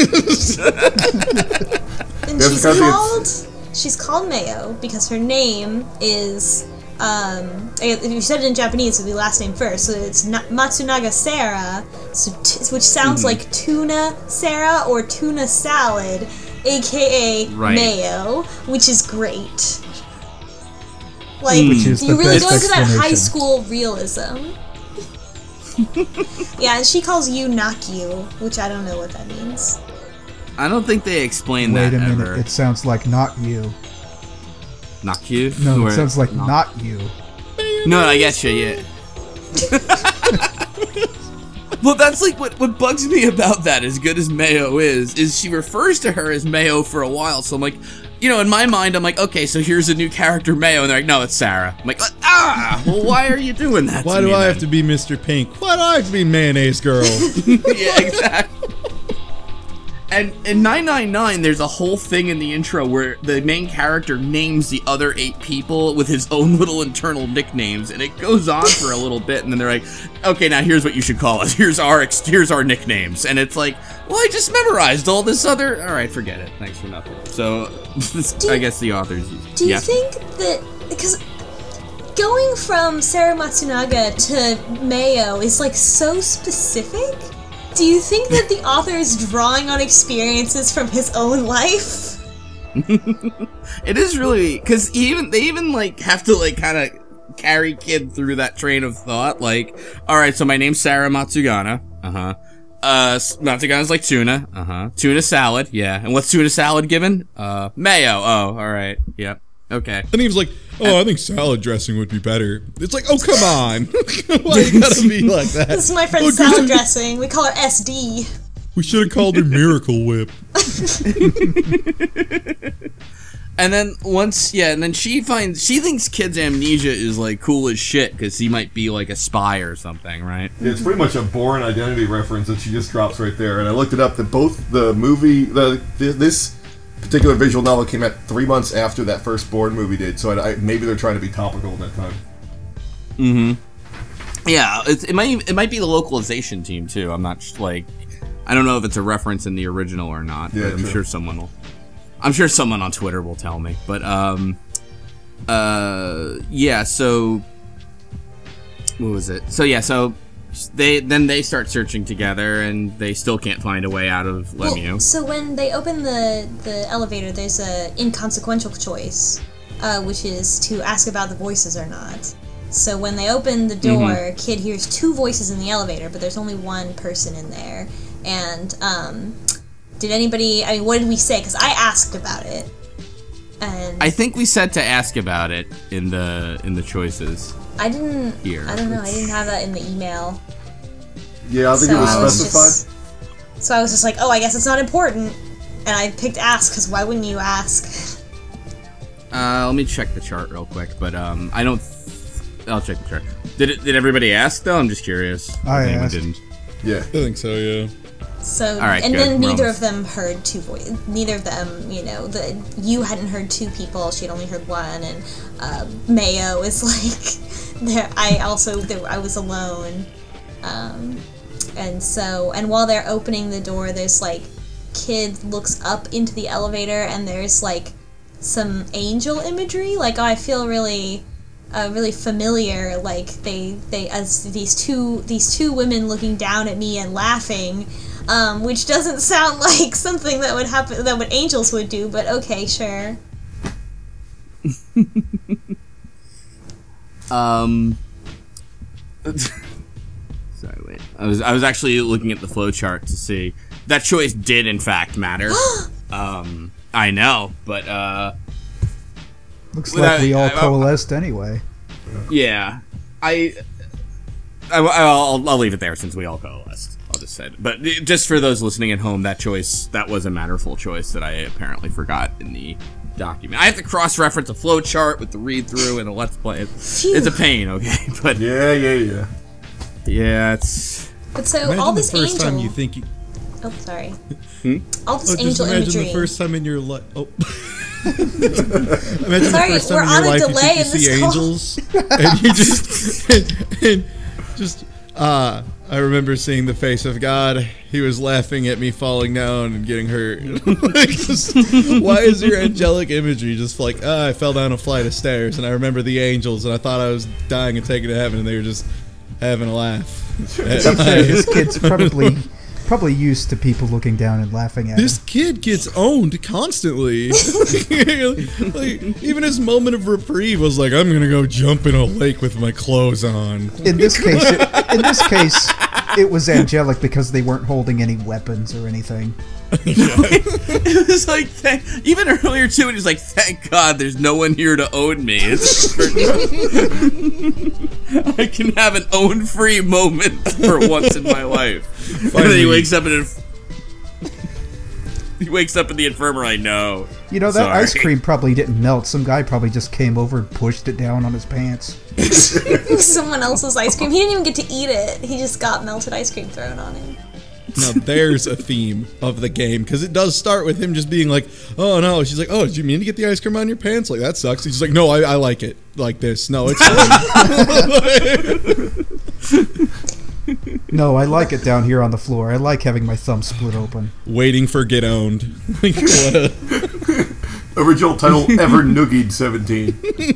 Yeah, she's because called she's called Mayo because her name is um if you said it in Japanese, it would be last name first. So it's Na- Matsunaga Sarah, so t- which sounds Mm-hmm. like tuna Sarah or tuna salad, aka Right. Mayo, which is great. Like Which is you the really best go into that high explanation. school realism. Yeah, and she calls you Nakyu, which I don't know what that means. I don't think they explain Wait that a minute, ever. it sounds like not you. Not you? No, Or- it sounds like no. not you. No, I get you, yeah. Well, that's like what, what bugs me about that, as good as Mayo is, is she refers to her as Mayo for a while, so I'm like, you know, in my mind, I'm like, okay, so here's a new character, Mayo, and they're like, no, it's Sarah. I'm like, ah, well, why are you doing that Why to do me I then? have to be Mister Pink? Why do I have to be mayonnaise girl? Yeah, exactly. And in nine nine nine, there's a whole thing in the intro where the main character names the other eight people with his own little internal nicknames, and it goes on for a little bit, and then they're like, okay, now here's what you should call us. Here's our ex- here's our nicknames. And it's like, well, I just memorized all this other... Alright, forget it. Thanks for nothing. So, Do I you- guess the authors use... Do you yeah. think that because going from Sarah Matsunaga to Mayo is like so specific? Do you think that the author is drawing on experiences from his own life? It is really... Because even they even, like, have to, like, kind of carry kid through that train of thought. Like, alright, so my name's Sarah Matsugana. Uh-huh. Uh, Matsugana's like tuna. Uh-huh. Tuna salad, yeah. And what's tuna salad given? Uh, mayo. Oh, alright. Yep. Okay. Then he was like, oh, I think salad dressing would be better. It's like, oh, come on. Why you gotta be like that? This is my friend Oh, salad good. dressing. We call her S D. We should have called her Miracle Whip. And then once, yeah, and then she finds, she thinks Kid's amnesia is, like, cool as shit, because he might be, like, a spy or something, right? It's pretty much a Bourne Identity reference that she just drops right there. And I looked it up that both the movie, the this particular visual novel came out three months after that first Bourne movie did. So I, I, maybe they're trying to be topical in that time. Mm-hmm. Yeah, it, it might it might be the localization team, too. I'm not, sh- like, I don't know if it's a reference in the original or not, Yeah, but I'm true. sure someone will. I'm sure someone on Twitter will tell me. But, um, uh, yeah, so, what was it? So, yeah, so, they, then they start searching together, and they still can't find a way out of Lemieux. Well, so when they open the, the elevator, there's a inconsequential choice, uh, which is to ask about the voices or not. So when they open the door, mm-hmm. Kid hears two voices in the elevator, but there's only one person in there. And um, did anybody? I mean, what did we say? Because I asked about it. And I think we said to ask about it in the in the choices. I didn't. Here. I don't know. I didn't have that in the email. Yeah, I think so it was I was specified. Just, so I was just like, oh, I guess it's not important, and I picked ask because why wouldn't you ask? Uh, let me check the chart real quick, but um, I don't. I'll check the chart. Did it? Did everybody ask though? I'm just curious. I anyone asked. didn't. Yeah, I think so. Yeah. So, All right, and good. then We're neither almost- of them heard two voices. Neither of them, you know, the you hadn't heard two people. She'd only heard one, and uh, Mayo is like, there. I also there, I was alone, um, and so and while they're opening the door, there's like, Kid looks up into the elevator, and there's like some angel imagery. Like, oh, I feel really. Uh, really familiar, like they they as these two these two women looking down at me and laughing, um, which doesn't sound like something that would happen that what angels would do, but okay, sure. um. Sorry, wait. I was I was actually looking at the flowchart to see that choice did in fact matter. um, I know, but uh. Looks Well, like we all I- I- coalesced anyway. Yeah, I, I, I'll, I'll leave it there since we all coalesced. I'll just say it. But just for those listening at home, that choice, that was a matterful choice that I apparently forgot in the document. I have to cross-reference a flow chart with the read-through and the let's play. It's, it's a pain, okay? But yeah, yeah, yeah. Yeah, it's... But so Imagine all the this first angel. time you think you... Oh, sorry. Hmm? All this Oh, just angel imagine imagery. the first time in your life. Oh. Imagine Sorry, the first we're time in on your a life delay you in think you this see call. angels, and you just, and, and just, uh, I remember seeing the face of God. He was laughing at me falling down and getting hurt. Like, just, why is your angelic imagery just like, ah, I fell down a flight of stairs, and I remember the angels, and I thought I was dying and taken to heaven, and they were just having a laugh. To be fair, this kid's probably probably used to people looking down and laughing at This him. kid gets owned constantly. Like, even his moment of reprieve was like, I'm gonna go jump in a lake with my clothes on. In this case, it, in this case, it was angelic because they weren't holding any weapons or anything. It was like, thank, even earlier too, when he's like, thank God there's no one here to own me. It's I can have an own-free moment for once in my life. And then he wakes up in a, he wakes up in the infirmary. I know. You know, that Sorry. ice cream probably didn't melt. Some guy probably just came over and pushed it down on his pants. Someone else's ice cream. He didn't even get to eat it. He just got melted ice cream thrown on him. Now there's a theme of the game, because it does start with him just being like, oh no, she's like, oh, did you mean to get the ice cream on your pants? Like, that sucks. He's like, no, I, I like it like this. No, it's fine. No, I like it down here on the floor. I like having my thumb split open. Waiting for get owned. Like, what a... Original title ever noogied seventeen.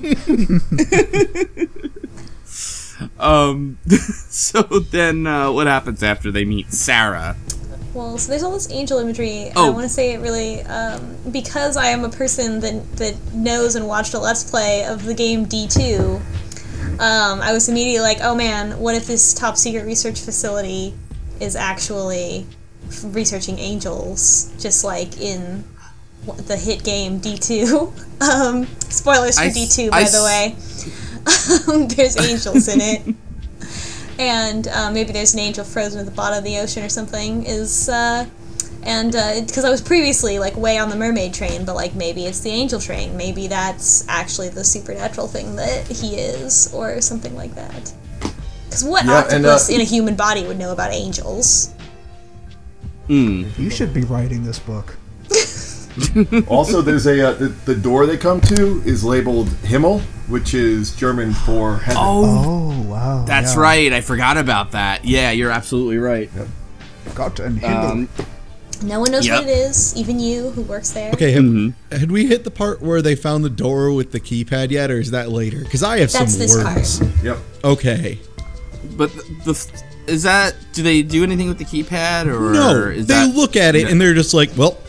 Um, so then, uh, what happens after they meet Sarah? Well, so there's all this angel imagery. And Oh. I want to say it really, um, because I am a person that that knows and watched a Let's Play of the game D two. Um, I was immediately like, oh man, what if this top secret research facility is actually f- researching angels, just like in w- the hit game D two. um, spoilers for I D two, s- by I the s- way. There's angels in it. And uh, maybe there's an angel frozen at the bottom of the ocean or something. Is uh, and because uh, I was previously like way on the mermaid train, but like maybe it's the angel train. Maybe that's actually the supernatural thing that he is, or something like that. Because what Yeah, and, octopus uh, in a human body would know about angels? Hmm. You should be writing this book. Also, there's a uh, the, the door they come to is labeled Himmel, which is German for heaven. Oh, Oh, wow. that's yeah. right. I forgot about that. Yeah, you're absolutely right. Gott and Himmel. Um, No one knows Yep. what it is, even you who works there. Okay, had, Mm-hmm. had we hit the part where they found the door with the keypad yet, or is that later? Because I have That's some this words. part. Yep. Okay. but the, the is that? Do they do anything with the keypad or No, Is they that, look at it no. and they're just like, well,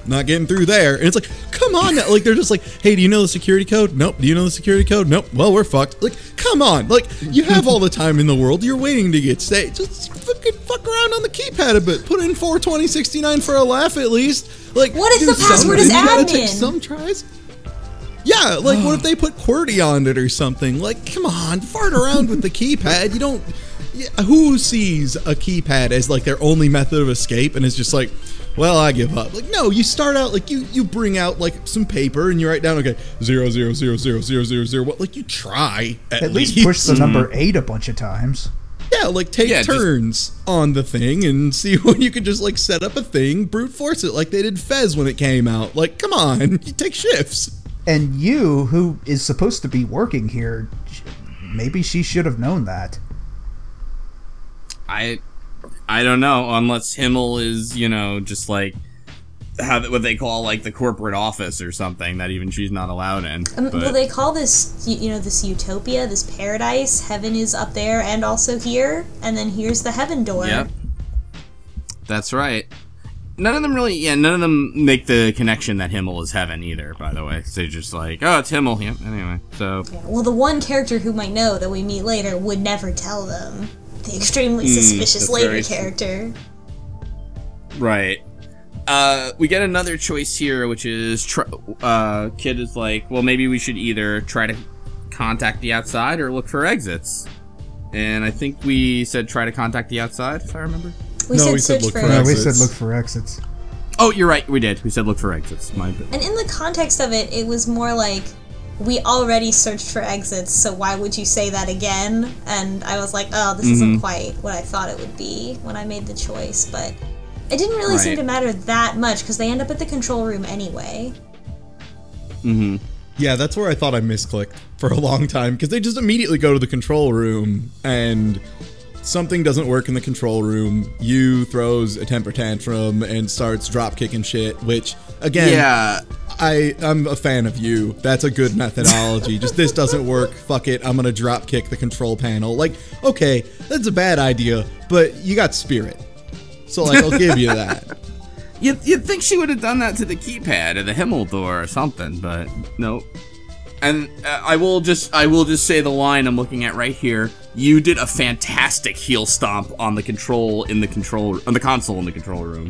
not getting through there. And it's like, come on now. Like, they're just like, hey, do you know the security code? Nope. Do you know the security code? Nope. Well, we're fucked. Like, come on. Like, you have all the time in the world. You're waiting to get saved. Just fucking fuck around on the keypad a bit. Put in four twenty sixty-nine for a laugh at least. Like, what if the password is admin? Take some tries. Yeah, like, what if they put QWERTY on it or something? Like, come on, fart around with the keypad. You don't... Yeah, who sees a keypad as, like, their only method of escape and is just like, well, I give up. Like, no, you start out, like, you, you bring out, like, some paper and you write down, okay, zero, zero, zero, zero, zero, zero, zero, what? Like, you try, at, At least, least push the number eight a bunch of times. Yeah, like, take yeah, turns just... on the thing and see when you can just, like, set up a thing, brute force it like they did Fez when it came out. Like, come on, you take shifts. And you, who is supposed to be working here, maybe she should have known that. I, I don't know, unless Himmel is, you know, just like, have what they call, like, the corporate office or something that even she's not allowed in. Um, well, they call this, you know, this utopia, this paradise. Heaven is up there and also here, and then here's the heaven door. Yep. That's right. None of them really, yeah, none of them make the connection that Himmel is heaven either, by the way. So they're just like, oh, it's Himmel. Yeah, anyway, so. Yeah, well, the one character who might know that we meet later would never tell them. The extremely suspicious mm, later character. Right. Uh, we get another choice here, which is, tr uh, Kid is like, well, maybe we should either try to contact the outside or look for exits. And I think we said try to contact the outside, if I remember. We no, said we search said look for, for No, exits. we said look for exits. Oh, you're right, we did. We said look for exits. My bad. And in the context of it, it was more like, we already searched for exits, so why would you say that again? And I was like, oh, this mm-hmm. isn't quite what I thought it would be when I made the choice, but it didn't really right. seem to matter that much, because they end up at the control room anyway. Mm-hmm. Yeah, that's where I thought I misclicked for a long time, because they just immediately go to the control room, and something doesn't work in the control room. Yu throws a temper tantrum and starts drop kicking shit, which, again, yeah. I, I'm a fan of Yu. That's a good methodology. Just, this doesn't work, fuck it, I'm gonna drop kick the control panel. Like, okay, that's a bad idea, but you got spirit. So, like, I'll give you that. You'd, you'd think she would have done that to the keypad or the Himmel door or something, but nope. And uh, I will just I will just say the line I'm looking at right here. You did a fantastic heel stomp on the control in the control on the console in the control room.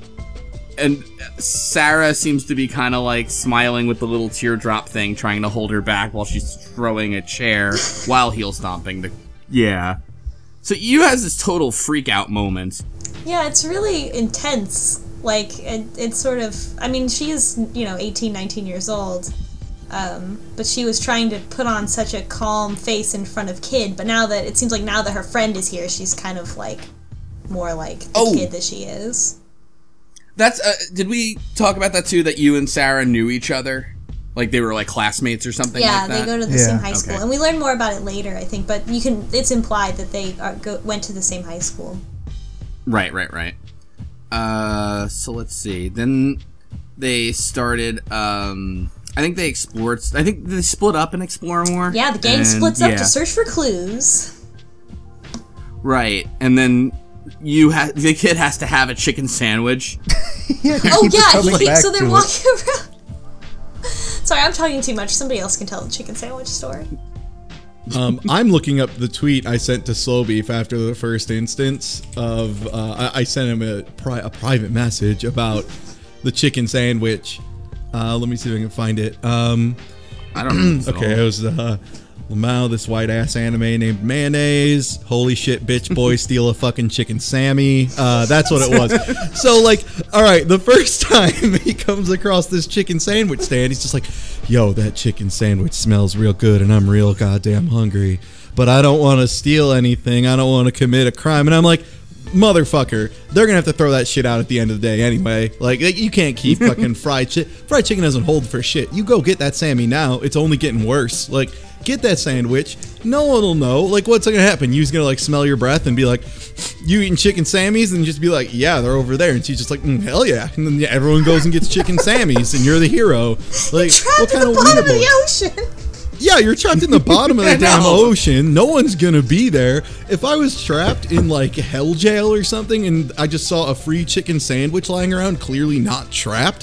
And Sarah seems to be kind of like smiling with the little teardrop thing, trying to hold her back while she's throwing a chair while heel stomping the. Yeah. So Yu has this total freak out moment. Yeah, it's really intense. Like, it, it's sort of, I mean, she is, you know, eighteen, nineteen years old. Um, but she was trying to put on such a calm face in front of Kid, but now that, it seems like now that her friend is here, she's kind of like, more like the oh. kid that she is. That's, uh, did we talk about that too, that you and Sarah knew each other? Like they were like classmates or something yeah, like that? they go to the Yeah. same high school. Okay. And we learn more about it later, I think, but you can, it's implied that they are, go, went to the same high school. Right, right, right. Uh, so let's see. Then they started, um, I think they explored, I think they split up and explore more. Yeah, the gang and, splits up yeah. to search for clues. Right, and then you ha the kid has to have a chicken sandwich. Yeah, he Oh keeps yeah, coming he, back so they're to it. walking around. Sorry, I'm talking too much. Somebody else can tell the chicken sandwich story. Um, I'm looking up the tweet I sent to Slowbeef after the first instance of, uh, I, I sent him a, pri a private message about the chicken sandwich. Uh, let me see if I can find it. Um, I don't know. okay, it was, uh, Lamau, this white ass anime named Mayonnaise. Holy shit, bitch boy, steal a fucking chicken Sammy. Uh, that's what it was. So, like, alright, the first time he comes across this chicken sandwich stand, he's just like, yo, that chicken sandwich smells real good and I'm real goddamn hungry. But I don't want to steal anything. I don't want to commit a crime. And I'm like, motherfucker, they're gonna have to throw that shit out at the end of the day anyway. Like, you can't keep fucking fried chicken. Fried chicken doesn't hold for shit. You go get that Sammy now. It's only getting worse. Like, get that sandwich. No one will know. Like, what's gonna happen? You's gonna like smell your breath and be like, you eating chicken Sammys? And just be like, yeah, they're over there. And she's just like, mm, hell yeah. And then yeah, everyone goes and gets chicken Sammys, and you're the hero. Like, Trapped what kind at the of bottom of wiener boy? the ocean. Yeah, you're trapped in the bottom of the I damn know. ocean. No one's gonna be there. If I was trapped in like hell jail or something and I just saw a free chicken sandwich lying around, clearly not trapped,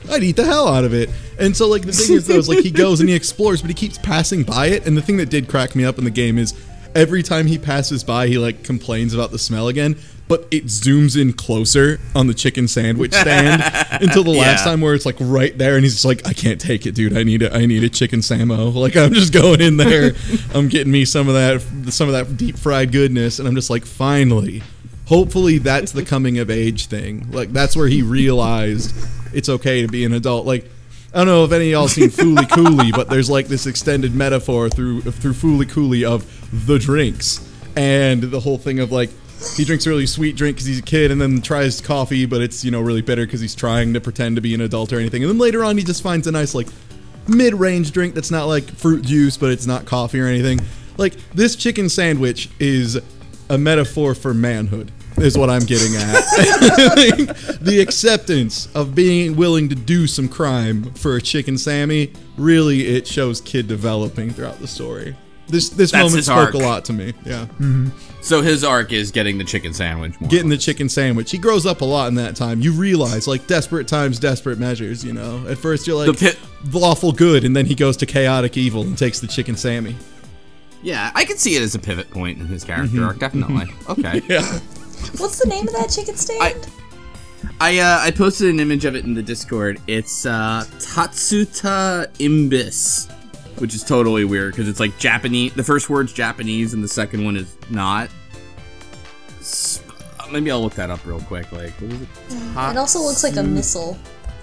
I'd eat the hell out of it. And so like the thing is though, is like he goes and he explores, but he keeps passing by it. And the thing that did crack me up in the game is every time he passes by, he like complains about the smell again. But it zooms in closer on the chicken sandwich stand until the last Yeah. time where it's like right there, and he's just like, I can't take it, dude. I need a, I need a chicken samo. Like I'm just going in there, I'm getting me some of that, some of that deep fried goodness, and I'm just like, finally. Hopefully that's the coming of age thing. Like that's where he realized it's okay to be an adult. Like I don't know if any of y'all seen Fooly Cooley, but there's like this extended metaphor through through Fooly Cooley of the drinks and the whole thing of like. He drinks a really sweet drink because he's a kid and then tries coffee, but it's, you know, really bitter because he's trying to pretend to be an adult or anything. And then later on, he just finds a nice, like, mid-range drink that's not, like, fruit juice, but it's not coffee or anything. Like, this chicken sandwich is a metaphor for manhood, is what I'm getting at. Like, the acceptance of being willing to do some crime for a chicken Sammy, really, it shows kid developing throughout the story. This this That's moment his spoke arc. a lot to me, yeah. Mm-hmm. So his arc is getting the chicken sandwich. More Getting the chicken sandwich. He grows up a lot in that time. You realize, like, desperate times, desperate measures, you know? At first you're like, The pit- lawful good, and then he goes to chaotic evil and takes the chicken Sammy. Yeah, I could see it as a pivot point in his character Mm-hmm. arc, definitely. Okay. Yeah. What's the name of that chicken stand? I I, uh, I posted an image of it in the Discord. It's uh, Tatsuta Imbis, which is totally weird because it's like Japanese. The first word's Japanese and the second one is not. S- Maybe I'll look that up real quick. Like, what is it? It also looks like a missile.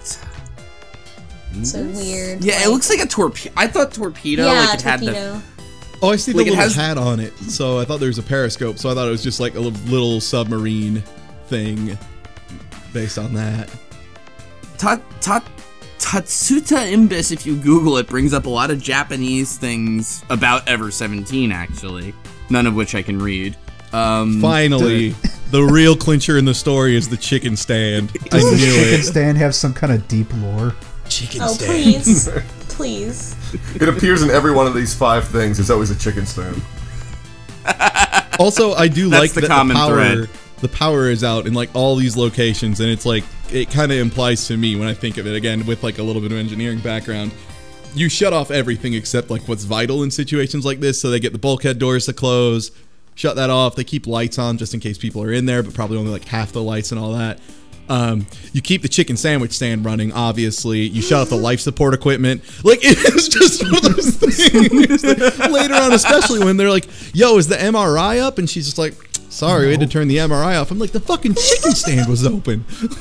So weird. Yeah, like, it looks like a torpedo. I thought torpedo. Yeah, like it had torpedo. the. Oh, I see the Like, it little has- hat on it, so I thought there was a periscope, so I thought it was just like a li- little submarine thing based on that. Ta- ta- Tatsuta Imbis, if you Google it, brings up a lot of Japanese things about Ever seventeen, actually. None of which I can read. Um, Finally, the real clincher in the story is the chicken stand. I Does the knew chicken it. stand have some kind of deep lore? Chicken Oh, stand. please. Please. It appears in every one of these five things. There's always a chicken stand. Also, I do That's like the that common the power thread. the power is out in like all these locations, and it's like it kind of implies to me when I think of it again with like a little bit of engineering background. You shut off everything except like what's vital in situations like this, so they get the bulkhead doors to close, shut that off. They keep lights on just in case people are in there, but probably only like half the lights and all that. Um, you keep the chicken sandwich stand running, obviously. You shut off the life support equipment. Like, it's just one of those things. That later on, especially when they're like, yo, is the M R I up? And she's just like, sorry, we had to turn the M R I off. I'm like, the fucking chicken stand was open.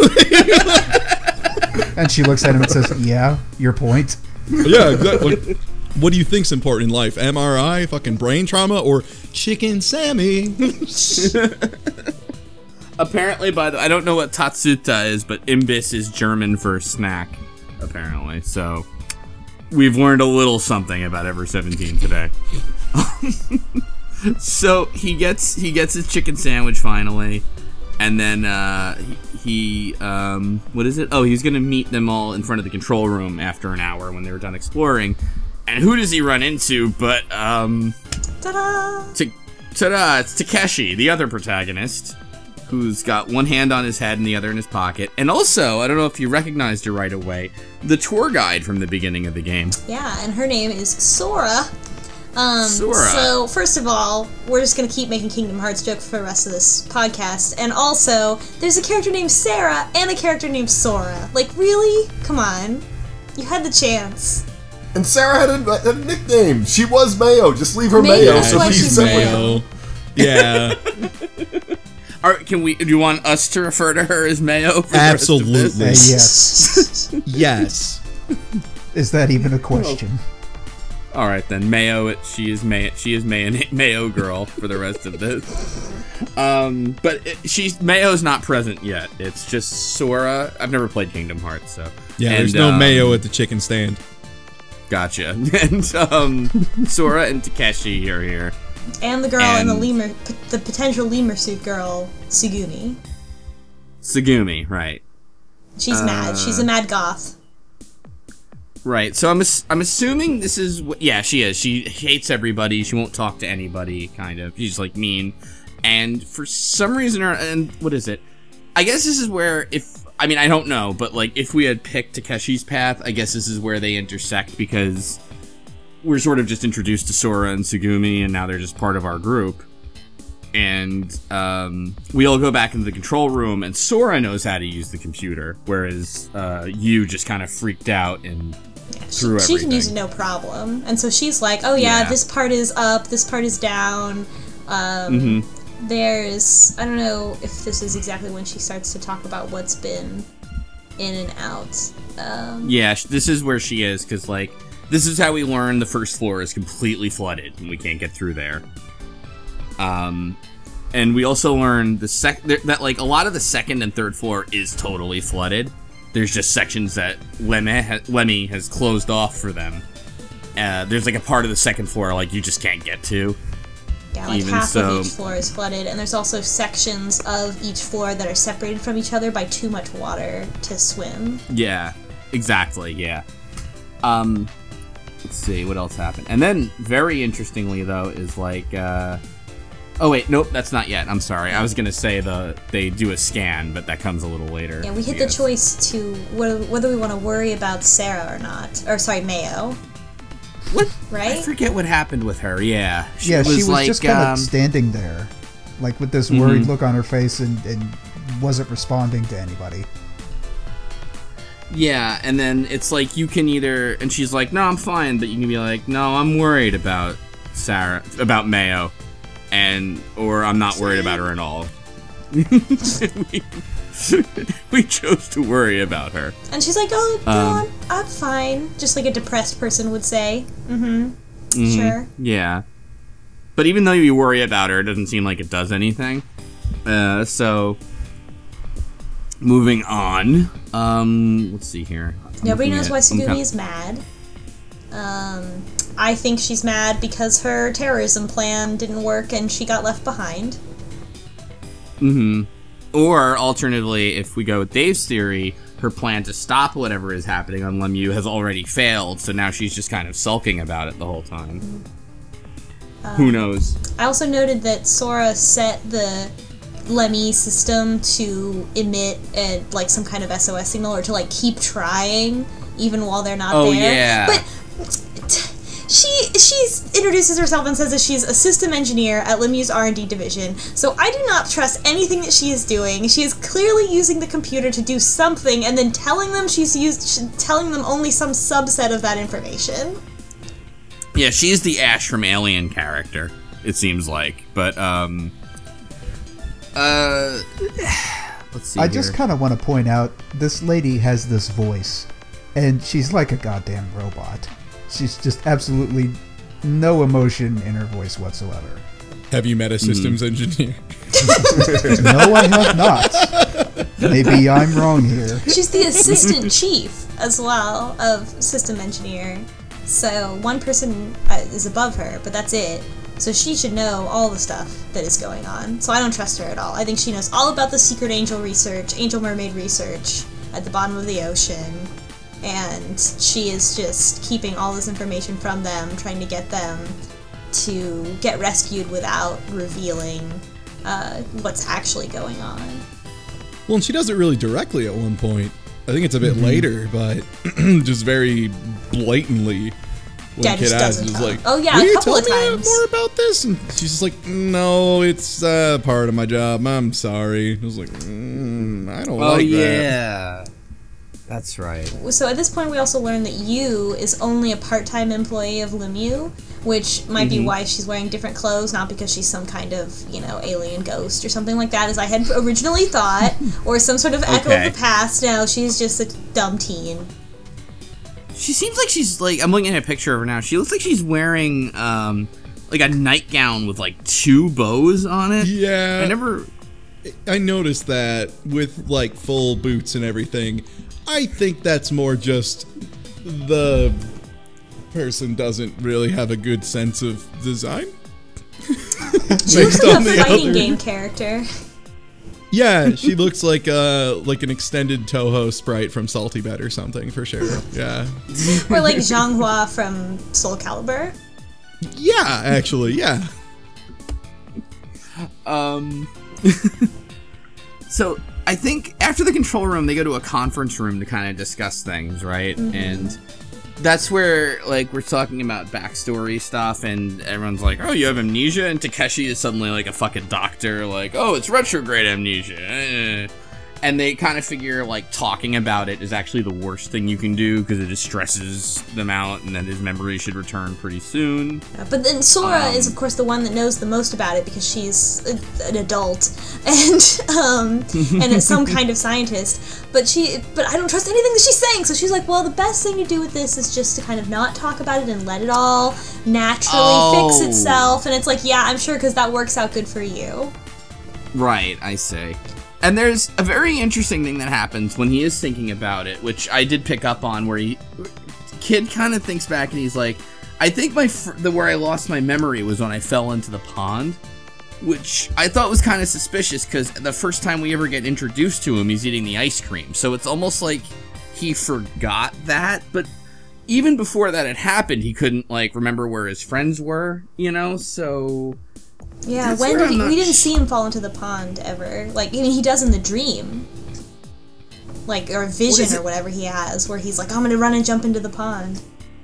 And she looks at him and says, yeah, your point. Yeah, exactly. What do you think's important in life? M R I, fucking brain trauma, or chicken Sammy? Apparently, by the I don't know what Tatsuta is, but Imbis is German for snack, apparently. So, we've learned a little something about Ever seventeen today. So, he gets he gets his chicken sandwich finally, and then uh, he, he um, what is it? Oh, he's gonna meet them all in front of the control room after an hour when they were done exploring. And who does he run into but um, Ta-da! Ta- ta-da! It's Takeshi, the other protagonist, who's got one hand on his head and the other in his pocket. And also, I don't know if you recognized her right away, the tour guide from the beginning of the game. Yeah, and her name is Sora. Um, Sora. So, first of all, we're just going to keep making Kingdom Hearts jokes for the rest of this podcast. And also, there's a character named Sarah and a character named Sora. Like, really? Come on. You had the chance. And Sarah had a, had a nickname. She was Mayo. Just leave her Mayo, Mayo. that's So why she's she's separate. Mayo. Yeah, Are, can we? Do you want us to refer to her as Mayo? For the rest of this? absolutely. Uh, yes. Yes. Is that even a question? All right then, Mayo. it- She is May. She is Mayo. Mayo girl for the rest of this. Um, but it, she's Mayo's not present yet. It's just Sora. I've never played Kingdom Hearts, so Yeah, And, there's no um, mayo at the chicken stand. Gotcha. And um, Sora and Takeshi are here. And the girl in the And- lemur, p- the potential lemur suit girl, Sugumi. Sugumi, right? She's mad. She's a mad goth. Right. So I'm ass- I'm assuming this is what, yeah, she is. She hates everybody. She won't talk to anybody. Kind of. She's like mean. And for some reason, or and what is it? I guess this is where if I mean, I don't know, but like if we had picked Takeshi's path, I guess this is where they intersect because we're sort of just introduced to Sora and Tsugumi, and now they're just part of our group. And um, we all go back into the control room, and Sora knows how to use the computer, whereas uh, you just kind of freaked out and yeah, threw she, everything. She can use it no problem. And so she's like, oh yeah, Yeah. this part is up, this part is down. Um, Mm-hmm. There's, I don't know if this is exactly when she starts to talk about what's been in and out. Um, Yeah, sh- this is where she is, because, like, this is how we learn the first floor is completely flooded, and we can't get through there. Um, and we also learn the sec- th- that, like, a lot of the second and third floor is totally flooded. There's just sections that Lemmy, ha- Lemmy has closed off for them. Uh, there's, like, a part of the second floor, like, you just can't get to. Yeah, like Even half so- of each floor is flooded, and there's also sections of each floor that are separated from each other by too much water to swim. Yeah, exactly, yeah. Um, let's see, what else happened? And then, very interestingly, though, is like, uh... oh, wait, nope, that's not yet. I'm sorry. I was gonna say the they do a scan, but that comes a little later. Yeah, we hit I the guess. choice to whether, whether we want to worry about Sarah or not. Or, sorry, Mayo. What? Right? I forget what happened with her, yeah. She yeah, was she was like, just kind of um, standing there, like with this worried Mhm. look on her face, and, and wasn't responding to anybody. yeah, and then it's like you can either, and she's like, no, I'm fine, but you can be like, no, I'm worried about Sarah, about Mayo, and, or I'm not worried about her at all. we, we chose to worry about her. And she's like, oh, no, Um, I'm, I'm fine. Just like a depressed person would say. Mm-hmm. Mhm, Sure. Yeah. But even though you worry about her, it doesn't seem like it does anything. Uh, so, moving on. Um, let's see here. I'm Nobody looking knows at- why I'm Tsugumi count- is mad. Um, I think she's mad because her terrorism plan didn't work and she got left behind. Mm-hmm. Or, alternatively, if we go with Dave's theory, her plan to stop whatever is happening on Lemieux has already failed, so now she's just kind of sulking about it the whole time. Who knows? I also noted that Sora set the Lemmy system to emit a, like some kind of S O S signal or to like keep trying even while they're not Oh, there. yeah. But t- she she's introduces herself and says that she's a system engineer at Lemieux's R and D division. So I do not trust anything that she is doing. She is clearly using the computer to do something and then telling them she's used sh- telling them only some subset of that information. Yeah, she's the Ash from Alien character, it seems like. But, um... Uh... Let's see I here. just kind of want to point out, this lady has this voice, and she's like a goddamn robot. She's just absolutely no emotion in her voice whatsoever. Have you met a systems engineer? No, I have not. Maybe I'm wrong here. She's the assistant chief as well of system engineer. So one person uh, is above her, but that's it. So she should know all the stuff that is going on. So I don't trust her at all. I think she knows all about the secret angel research, angel mermaid research at the bottom of the ocean. And she is just keeping all this information from them, trying to get them to get rescued without revealing uh, what's actually going on. Well, and she does it really directly at one point. I think it's a bit Mm-hmm. later, but just very blatantly. When Yeah, Kid just Az doesn't is tell. like, Oh, yeah, will a you couple tell of me times. more about this? And she's just like, no, it's uh, part of my job. I'm sorry. I was like, mm, I don't Oh, like that. yeah. That's right. So at this point, we also learn that Yu is only a part-time employee of Lemieux, which might be why she's wearing different clothes, not because she's some kind of, you know, alien ghost or something like that, as I had originally thought, or some sort of echo Okay. of the past. No, she's just a dumb teen. She seems like she's, like, I'm looking at a picture of her now. She looks like she's wearing, um, like a nightgown with, like, two bows on it. Yeah. I never... I noticed that with like full boots and everything. I think that's more just the person doesn't really have a good sense of design. She looks like a fighting game character. Yeah, she looks like uh like an extended Toho sprite from Salty Bed or something for sure. Yeah. Or like Zhanghua from Soul Calibur. Yeah, actually, yeah. Um... so, I think after the control room, they go to a conference room to kind of discuss things, right? Mm-hmm. And that's where, like, we're talking about backstory stuff, and everyone's like, oh, you have amnesia? And Takeshi is suddenly, like, a fucking doctor, like, oh, it's retrograde amnesia. And they kind of figure, like, talking about it is actually the worst thing you can do, because it just stresses them out, and then his memory should return pretty soon. Yeah, but then Sora um, is, of course, the one that knows the most about it, because she's a, an adult, and um, and it's some kind of scientist. But she, but I don't trust anything that she's saying, so she's like, well, the best thing to do with this is just to kind of not talk about it and let it all naturally oh. fix itself. And it's like, yeah, I'm sure, because that works out good for you. Right, I see. And there's a very interesting thing that happens when he is thinking about it, which I did pick up on, where he, Kid kind of thinks back and he's like, I think my fr the where I lost my memory was when I fell into the pond, which I thought was kind of suspicious, because the first time we ever get introduced to him, he's eating the ice cream. So it's almost like he forgot that, but even before that had happened, he couldn't, like, remember where his friends were, you know, so... Yeah, That's when did he, not we didn't see him fall into the pond ever. Like, I mean, he does in the dream. Like, or vision what or whatever he has, where he's like, I'm gonna run and jump into the pond.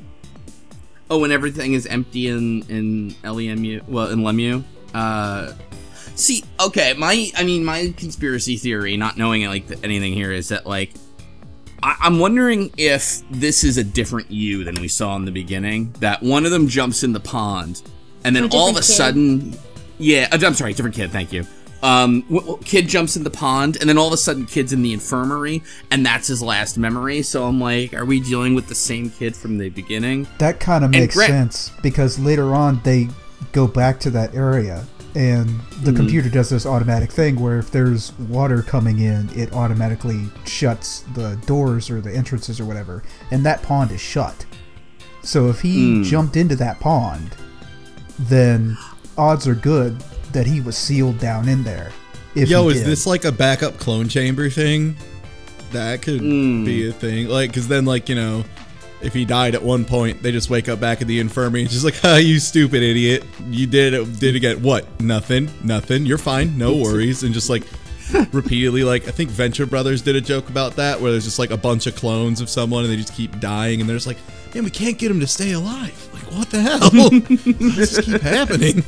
Oh, when everything is empty in, in L E M U, well, in Lemu? Uh, see, okay, my, I mean, my conspiracy theory, not knowing, like, anything here, is that, like, I, I'm wondering if this is a different you than we saw in the beginning. That one of them jumps in the pond, and then all of a kid. sudden... Yeah, I'm sorry, different kid, thank you. Um, kid jumps in the pond, and then all of a sudden kid's in the infirmary, and that's his last memory, so I'm like, are we dealing with the same kid from the beginning? That kind of makes sense, because later on they go back to that area, and the mm-hmm. computer does this automatic thing where if there's water coming in, it automatically shuts the doors or the entrances or whatever, and that pond is shut. So if he mm. jumped into that pond, then... odds are good that he was sealed down in there. If Yo, he is did. this like a backup clone chamber thing? That could mm. be a thing. Like, because then, like, you know, if he died at one point, they just wake up back at the infirmary and just like, ah, you stupid idiot. You did it, did again. What? Nothing. Nothing. You're fine. No worries. And just like repeatedly, like, I think Venture Brothers did a joke about that, where there's just like a bunch of clones of someone and they just keep dying and they're just like, man, we can't get him to stay alive. Like, what the hell? This just keep happening.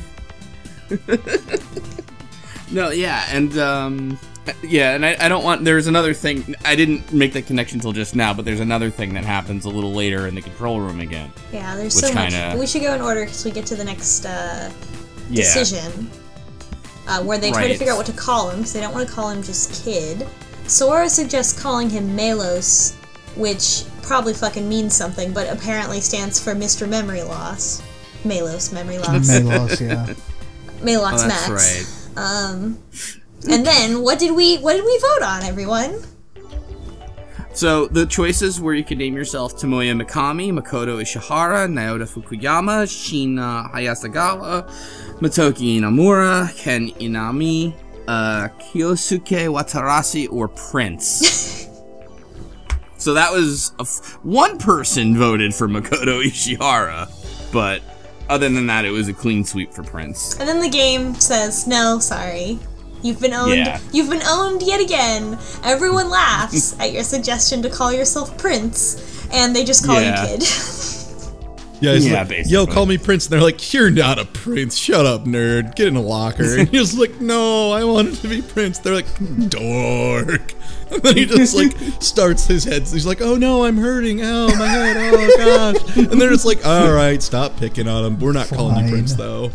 No, yeah, and um, yeah, and I, I don't want. There's another thing. I didn't make that connection until just now, but there's another thing that happens a little later in the control room again. Yeah, there's so kinda, much. We should go in order because we get to the next uh, yeah. decision, uh, where they try right. to figure out what to call him because they don't want to call him just Kid. Sora suggests calling him Melos, which probably fucking means something, but apparently stands for Mister Memory Loss. Melos, memory loss. Melos, yeah. Melox oh, that's Max. Right. Um, and then what did we what did we vote on, everyone? So the choices were you could name yourself Tomoya Mikami, Makoto Ishihara, Naoto Fukuyama, Shina Hayasagawa, Matoki Inamura, Ken Inami, uh, Kyosuke Watarashi, or Prince. So that was a f one person voted for Makoto Ishihara, but. Other than that, it was a clean sweep for Prince. And then the game says, no, sorry. You've been owned. Yeah. You've been owned yet again. Everyone laughs at your suggestion to call yourself Prince, and they just call yeah. you Kid. Yeah, it's yeah like, basically. Yo, call me Prince. And they're like, you're not a prince. Shut up, nerd. Get in a locker. And he's like, no, I wanted to be Prince. They're like, dork. And then he just like starts his head. He's like, oh no, I'm hurting. Ow, my head. Oh gosh. And they're just like, all right, stop picking on him. We're not Fine. calling you Prince though.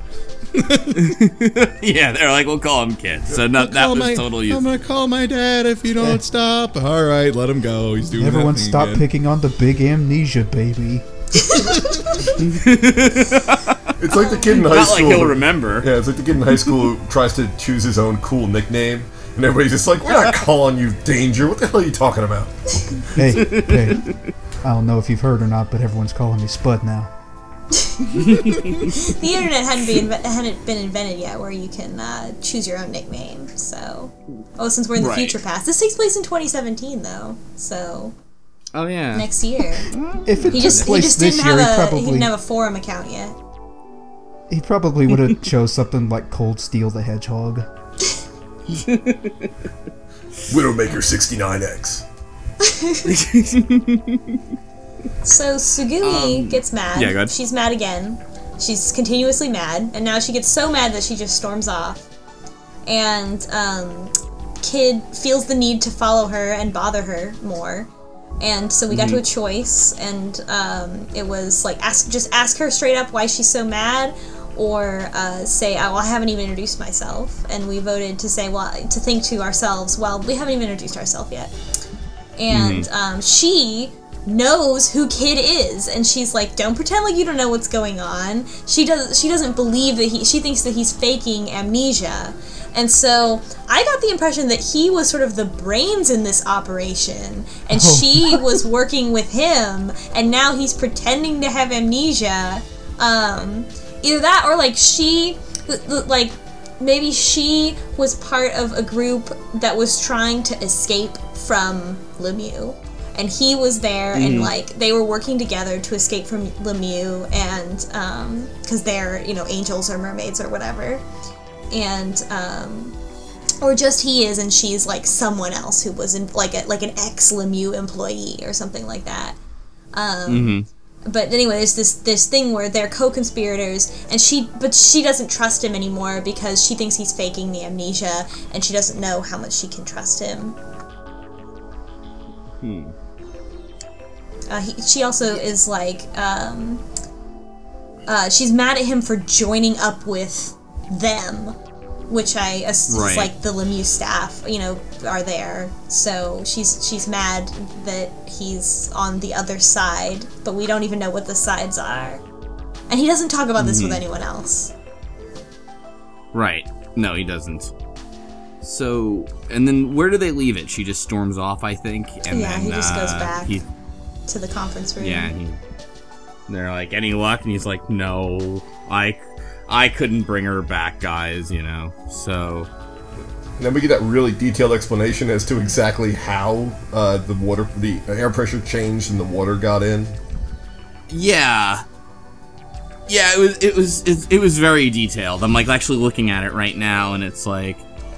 Yeah, they're like, we'll call him Kid. So no, that was my, total use. I'm gonna call my dad if you don't stop. All right, let him go. He's doing. Everyone that thing stop again. picking on the big amnesia baby. It's like the kid in high Not school. like he'll remember. Yeah, it's like the kid in high school who tries to choose his own cool nickname, and everybody's just like, we're not calling you Danger. What the hell are you talking about? Hey, hey. I don't know if you've heard or not, but everyone's calling me Spud now. The internet hadn't been, hadn't been invented yet where you can uh, choose your own nickname, so... Oh, since we're in the right. future past. This takes place in twenty seventeen, though, so... Oh, yeah. Next year. If it he took just, place he just this didn't year, have he a, probably... he didn't have a forum account yet. He probably would have chose something like Cold Steel the Hedgehog. Widowmaker sixty-nine X. So Sugumi Um, gets mad. yeah, go ahead. She's mad again. She's continuously mad, and now she gets so mad that she just storms off. And um, Kid feels the need to follow her and bother her more. And so we got Mm-hmm. to a choice, and um, it was like ask just ask her straight up why she's so mad, or uh, say, oh, well, I haven't even introduced myself. And we voted to say, well, to think to ourselves, well, we haven't even introduced ourselves yet. And Mm-hmm. um, she knows who Kid is, and she's like, don't pretend like you don't know what's going on. She does she doesn't believe that he she thinks that he's faking amnesia. And so I got the impression that he was sort of the brains in this operation, and Oh. she was working with him, and now he's pretending to have amnesia. Um, either that, or like she, like maybe she was part of a group that was trying to escape from Lemieux. And he was there, Mm. and like they were working together to escape from Lemieux, and um, because they're, you know, angels or mermaids or whatever, and um, or just he is, and she's like someone else who was in like a, like an ex Lemieux employee or something like that. Um, Mm-hmm. But anyway, there's this this thing where they're co-conspirators, and she but she doesn't trust him anymore because she thinks he's faking the amnesia, and she doesn't know how much she can trust him. Hmm. Uh, he, she also is like, um, uh, she's mad at him for joining up with them, which I assume is Right. like the Lemieux staff, you know, are there. So she's she's mad that he's on the other side, but we don't even know what the sides are. And he doesn't talk about this with anyone else. Right. No, he doesn't. So, and then where do they leave it? She just storms off, I think. And Yeah, then, he just goes uh, back. He, To the conference room. yeah, and he, they're like, any luck? And he's like, no, I, I couldn't bring her back, guys, you know, so... And then we get that really detailed explanation as to exactly how uh, the water, the air pressure changed and the water got in. Yeah. Yeah, it was, it was, it, it was very detailed. I'm, like, actually looking at it right now, and it's like,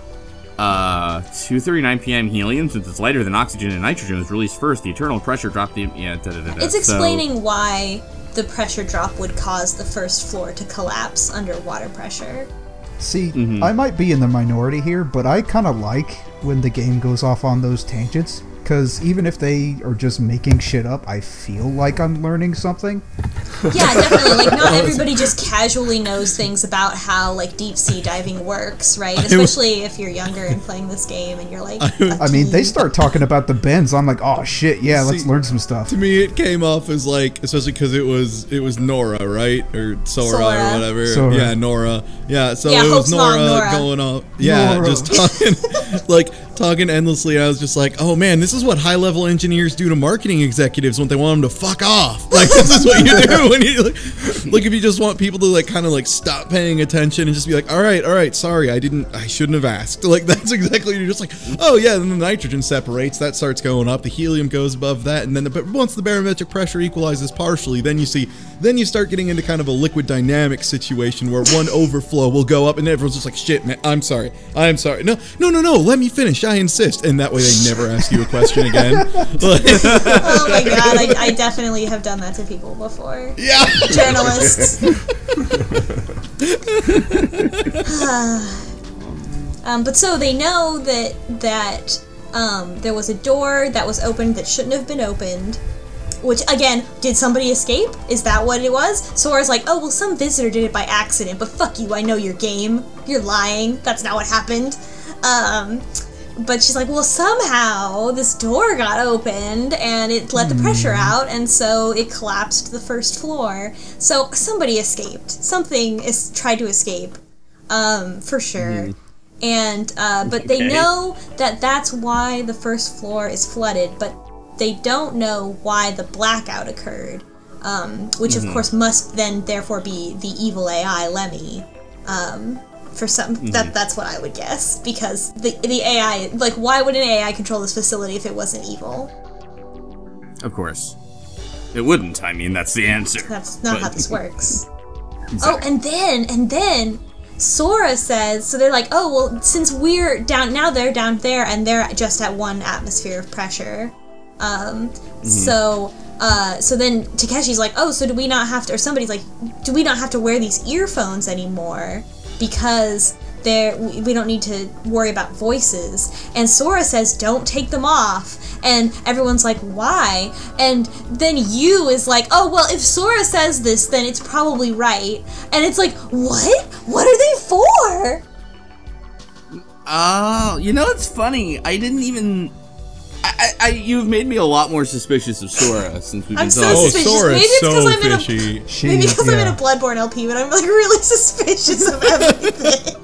uh, two thirty-nine p m helium, since it's lighter than oxygen and nitrogen, was released first. The internal pressure dropped the, yeah, da da da da. It's explaining so, why the pressure drop would cause the first floor to collapse under water pressure. See, Mm-hmm. I might be in the minority here, but I kind of like when the game goes off on those tangents, because even if they are just making shit up, I feel like I'm learning something. Yeah, definitely. Like, not everybody just casually knows things about how, like, deep sea diving works, right? Especially if you're younger and playing this game and you're like, I mean, they start talking about the bends. I'm like, oh shit, yeah, let's See, learn some stuff. To me, it came off as like, especially because it was it was Nora, right, or Sora, Sora. or whatever. Sora. Yeah, Nora. Yeah, so Yeah, it was Hope's Nora, mom, Nora. going off. Yeah, Nora. just talking, like talking endlessly. I was just like, oh man, this is what high level engineers do to marketing executives when they want them to fuck off. Like, this is what you do when you like, like if you just want people to like kind of like stop paying attention and just be like, all right, all right, sorry, I didn't, I shouldn't have asked. Like, that's exactly, you're just like, oh yeah, then the nitrogen separates, that starts going up, the helium goes above that, and then the, but once the barometric pressure equalizes partially, then you see, then you start getting into kind of a liquid dynamic situation where one overflow will go up and everyone's just like, shit, man, I'm sorry, I'm sorry. No, no, no, no, let me finish, I insist. And that way they never ask you a question again. Like, oh my god, I, I definitely have done that to people before. yeah. Journalists. um, but so they know that that um, there was a door that was opened that shouldn't have been opened. Which, again, did somebody escape? Is that what it was? Sora's like, oh, well, some visitor did it by accident, but fuck you, I know your game. You're lying. That's not what happened. Um, but she's like, well, somehow this door got opened and it let the pressure out, and so it collapsed the first floor. So somebody escaped. Something is tried to escape, um, for sure. Mm. And, uh, but they Okay. know that that's why the first floor is flooded, but they don't know why the blackout occurred, um, which Mm-hmm. of course must then therefore be the evil A I Lemmy. Um, for some, Mm-hmm. that that's what I would guess, because the the A I, like, why would an A I control this facility if it wasn't evil? Of course. It wouldn't, I mean, that's the answer. That's not But- how this works. Exactly. Oh, and then and then Sora says, so they're like, oh, well, since we're down, now they're down there, and they're just at one atmosphere of pressure. Um, mm-hmm. So, uh, so then Takeshi's like, oh, so do we not have to, or somebody's like, do we not have to wear these earphones anymore? Because they're, we don't need to worry about voices. And Sora says, don't take them off. And everyone's like, why? And then Yu is like, oh, well, if Sora says this, then it's probably right. And it's like, what? What are they for? Oh, you know, it's funny. I didn't even... I, I, I You've made me a lot more suspicious of Sora since we've been I'm so talking. suspicious. Oh, Sora's maybe it's because so I'm in a fishy. She, maybe because I'm in yeah. a Bloodborne L P, but I'm like really suspicious of everything.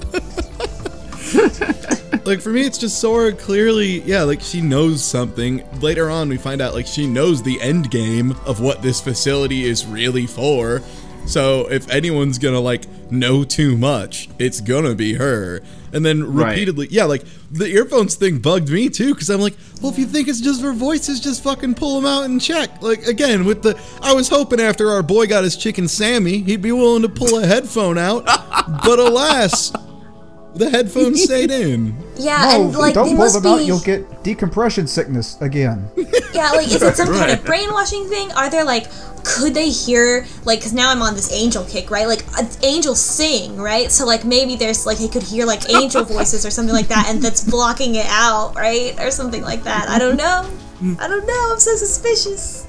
Like, for me, it's just Sora clearly, yeah, like, she knows something. Later on, we find out, like, she knows the end game of what this facility is really for. So, if anyone's gonna, like, know too much, it's gonna be her. And then repeatedly, right. yeah, like, the earphones thing bugged me, too, because I'm like, well, if you think it's just for voices, just fucking pull them out and check. Like, again, with the, I was hoping after our boy got his chicken Sammy, he'd be willing to pull a headphone out. But alas... the headphones stayed in. Yeah, no, and like don't they pull must them be. out. You'll get decompression sickness again. Yeah, like is it some kind of brainwashing thing? Are there like, could they hear like? Because now I'm on this angel kick, right? Like uh, angels sing, right? So like maybe there's like they could hear like angel voices or something like that, and that's blocking it out, right? Or something like that. I don't know. I don't know. I'm so suspicious.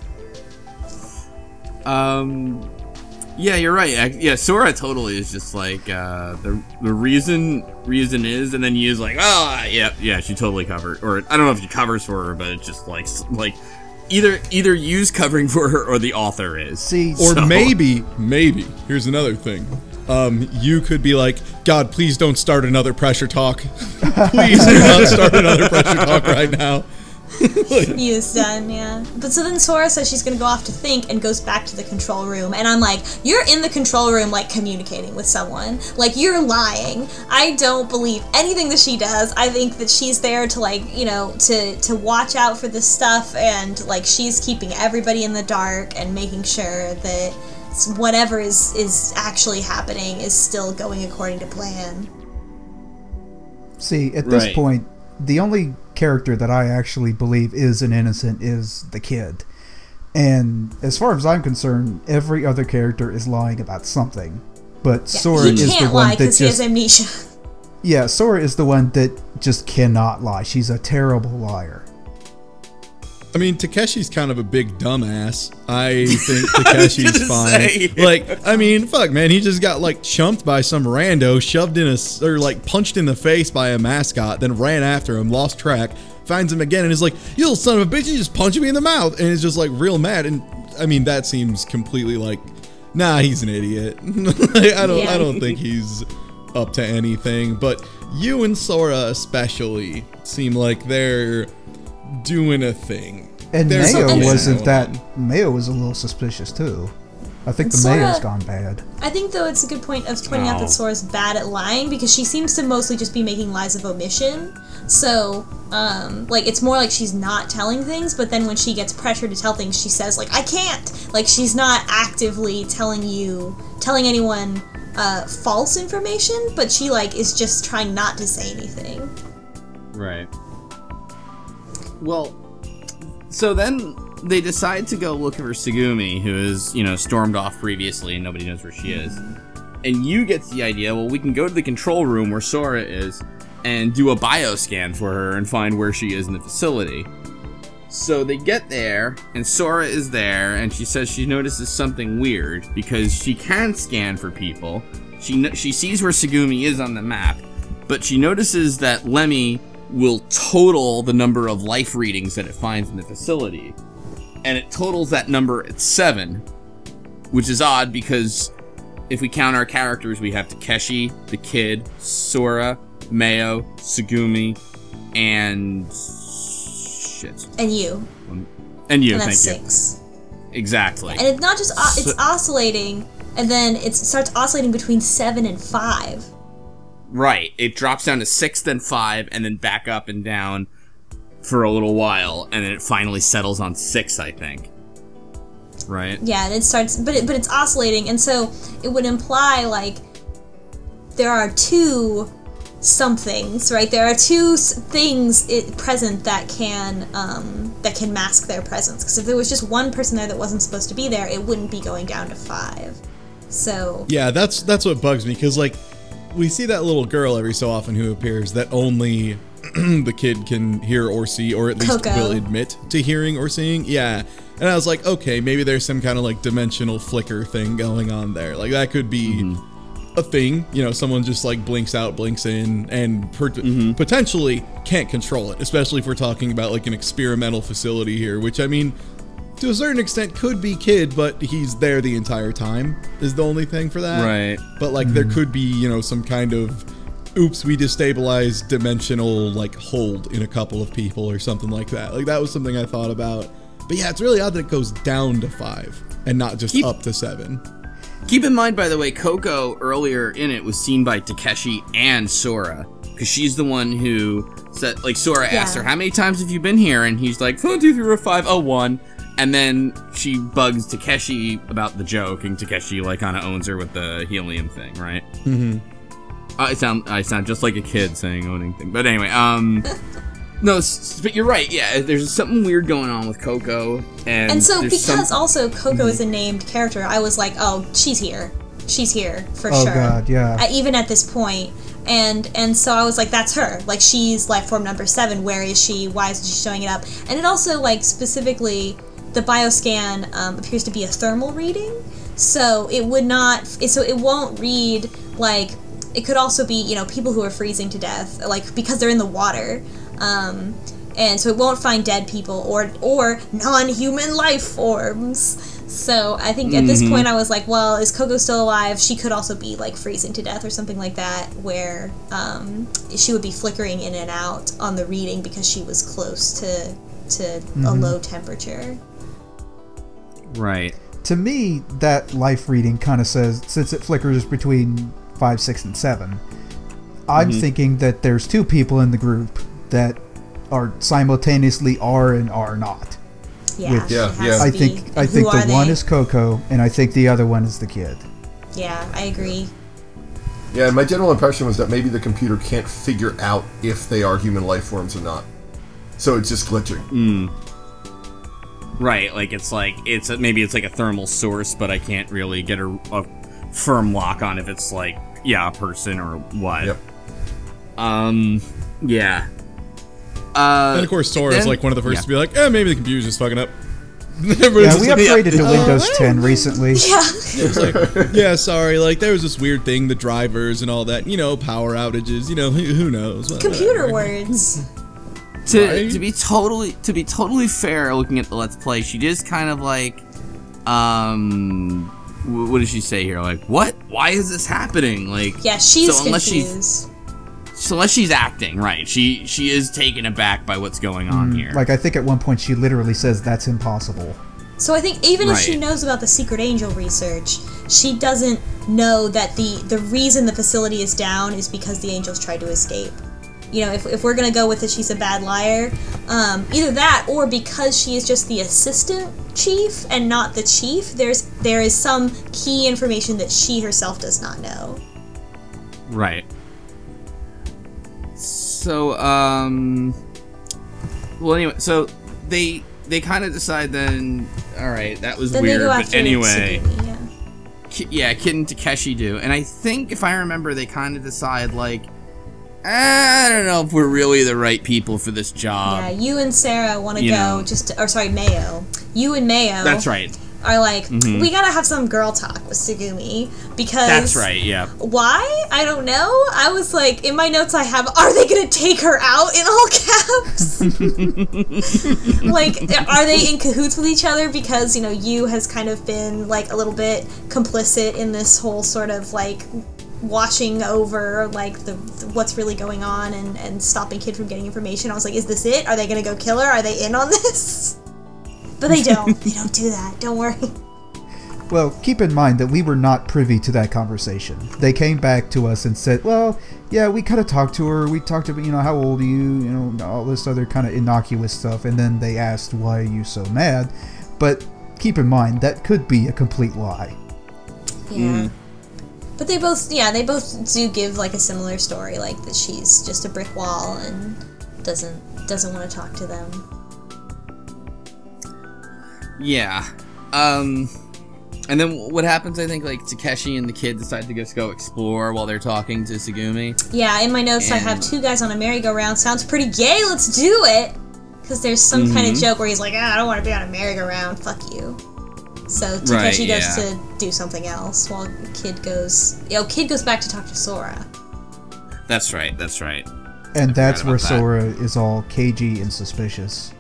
Um. Yeah, you're right. I, yeah, Sora totally is just like uh, the the reason reason is, and then Yu's like, oh yeah, yeah, she totally covered, or I don't know if she covers for her, but it's just like like either either Yu's covering for her or the author is. See, or so. maybe maybe here's another thing. Um, you could be like, God, please don't start another pressure talk. Please do not start another pressure talk right now. Yu's done, yeah. But so then Sora says she's gonna go off to think and goes back to the control room. And I'm like, you're in the control room, like, communicating with someone. Like, you're lying. I don't believe anything that she does. I think that she's there to, like, you know, to, to watch out for this stuff. And, like, she's keeping everybody in the dark and making sure that whatever is, is actually happening is still going according to plan. See, at this Right. point, the only character that I actually believe is an innocent is the kid. And as far as I'm concerned, every other character is lying about something. But Yeah, Sora he is the can't one lie that because he has just... amnesia. Yeah, Sora is the one that just cannot lie. She's a terrible liar. I mean, Takeshi's kind of a big dumbass. I think Takeshi's fine. say. Like, I mean, fuck, man, he just got like chumped by some rando, shoved in a, or like punched in the face by a mascot, then ran after him, lost track, finds him again, and is like, "You little son of a bitch, you just punched me in the mouth," and is just like real mad. And I mean, that seems completely like, nah, he's an idiot. Like, I don't, Yeah. I don't think he's up to anything. But you and Sora especially seem like they're doing a thing. And There's Mayo something wasn't going that... on. Mayo was a little suspicious, too. I think And the Sora- mayor's gone bad. I think, though, it's a good point of pointing out Oh. that Sora's bad at lying because she seems to mostly just be making lies of omission. So, um, like, it's more like she's not telling things, but then when she gets pressured to tell things, she says, like, I can't! Like, she's not actively telling you, telling anyone uh, false information, but she, like, is just trying not to say anything. Right. Well, so then they decide to go look for Tsugumi, who is, you know, stormed off previously and nobody knows where she is. And you gets the idea, well, we can go to the control room where Sora is and do a bioscan for her and find where she is in the facility. So they get there, and Sora is there, and she says she notices something weird because she can scan for people. She kn- she sees where Tsugumi is on the map, but she notices that Lemmy will total the number of life readings that it finds in the facility. And it totals that number at seven, which is odd because if we count our characters, we have Takeshi, the kid, Sora, Mayo, Tsugumi, and shit. And you. And you, And thank that's you. six. Exactly. And it's not just, o- it's So- oscillating, and then it starts oscillating between seven and five. Right. It drops down to six, then five, and then back up and down for a little while, and then it finally settles on six, I think. Right? Yeah, and it starts, but it, but it's oscillating, and so it would imply like there are two somethings, right? There are two things it, present that can um, that can mask their presence. Because if there was just one person there that wasn't supposed to be there, it wouldn't be going down to five. So yeah, that's that's what bugs me, because like we see that little girl every so often who appears that only the kid can hear or see, or at least Coco. will admit to hearing or seeing. Yeah, and I was like, okay, maybe there's some kind of like dimensional flicker thing going on there. Like that could be. Mm-hmm. a thing, you know, someone just like blinks out, blinks in, and per mm-hmm. potentially can't control it, especially if we're talking about like an experimental facility here, which I mean, to a certain extent could be Kid, but he's there the entire time is the only thing for that. Right. But like mm-hmm. there could be, you know, some kind of oops, we destabilized dimensional like hold in a couple of people or something like that. Like that was something I thought about. But yeah, it's really odd that it goes down to five and not just Keep up to seven. Keep in mind, by the way, Coco earlier in it was seen by Takeshi and Sora, because she's the one who said, like, Sora yeah. asked her, how many times have you been here? And he's like, one, two, three, four, five, oh, one. And then she bugs Takeshi about the joke, and Takeshi, like, kind of owns her with the helium thing, right? Mm-hmm. I sound, I sound just like a kid saying owning thing. But anyway, um... No, but you're right, yeah, there's something weird going on with Coco, and... And so, because some... also Coco is a named character, I was like, oh, she's here. She's here, for oh, sure. Oh god, yeah. Uh, even at this point. And and so I was like, that's her. Like, she's life form number seven, where is she? Why isn't she showing it up? And it also, like, specifically, the bioscan um, appears to be a thermal reading, so it would not... So it won't read, like... It could also be, you know, people who are freezing to death, like, because they're in the water. Um, and so it won't find dead people or or non-human life forms. So I think at this mm-hmm. point I was like, well, is Coco still alive? She could also be like freezing to death or something like that, where um, she would be flickering in and out on the reading because she was close to to mm-hmm. a low temperature. Right. To me, that life reading kind of says, since it flickers between five, six, and seven, I'm mm-hmm. thinking that there's two people in the group that are simultaneously are and are not. Yeah, Which yeah, yeah. I think I and think the they? one is Coco, and I think the other one is the kid. Yeah, I agree. Yeah, and my general impression was that maybe the computer can't figure out if they are human life forms or not, so it's just glitching. Mm. Right, like it's like it's a, maybe it's like a thermal source, but I can't really get a, a firm lock on if it's like yeah a person or what. Yep. Um. Yeah. Uh, and of course, Sora is like one of the first yeah. to be like, eh, maybe the computer's just fucking up. Yeah, we upgraded yeah. to Windows ten recently. Yeah. It's like, yeah, sorry, like there was this weird thing, the drivers and all that, you know, power outages, you know, who, who knows? Computer words. To Right? to be totally to be totally fair, looking at the Let's Play, she is kind of like, um, wh- what does she say here? Like, what? Why is this happening? Like, Yeah, she's so unless confused. she's So unless she's acting, right, she she is taken aback by what's going on Mm, here. Like, I think at one point she literally says that's impossible. So I think even if she Right. knows about the Secret Angel research, she doesn't know that the, the reason the facility is down is because the angels tried to escape. You know, if, if we're going to go with it, she's a bad liar. Um, either that, or because she is just the assistant chief and not the chief, there's there is some key information that she herself does not know. Right. So, um... Well, anyway, so they they kind of decide then, alright, that was Then weird, they go but after anyway... Tsugumi, yeah. Ki- yeah, Kid and Takeshi do. And I think, if I remember, they kind of decide, like, I don't know if we're really the right people for this job. Yeah, you and Sarah want to You go know. just, to, or sorry, Mayo. You and Mayo That's right. are like, Mhm. we gotta have some girl talk with Tsugumi, because... That's right, yeah. Why? I don't know. I was like, in my notes I have, are they gonna take her out in all caps? Like, are they in cahoots with each other? Because, you know, you has kind of been, like, a little bit complicit in this whole sort of, like, watching over, like, the, the what's really going on and, and stopping Kid from getting information. I was like, is this it? Are they gonna go kill her? Are they in on this? But they don't. They don't do that. Don't worry. Well, keep in mind that we were not privy to that conversation. They came back to us and said, well, yeah, we kind of talked to her. We talked about, you know, how old are you? You know, all this other kind of innocuous stuff. And then they asked, why are you so mad? But keep in mind, that could be a complete lie. Yeah. But they both, yeah, they both do give like a similar story, like that she's just a brick wall and doesn't doesn't want to talk to them. Yeah. Um, and then what happens, I think, like, Takeshi and the kid decide to just go explore while they're talking to Tsugumi. Yeah, in my notes and... I have two guys on a merry-go-round. Sounds pretty gay, let's do it! Because there's some mm-hmm. kind of joke where he's like, ah, I don't want to be on a merry-go-round, fuck you. So Takeshi right, goes yeah. to do something else while Kid goes... Yo, Kid goes back to talk to Sora. That's right, that's right. And I that's where that. Sora is all cagey and suspicious.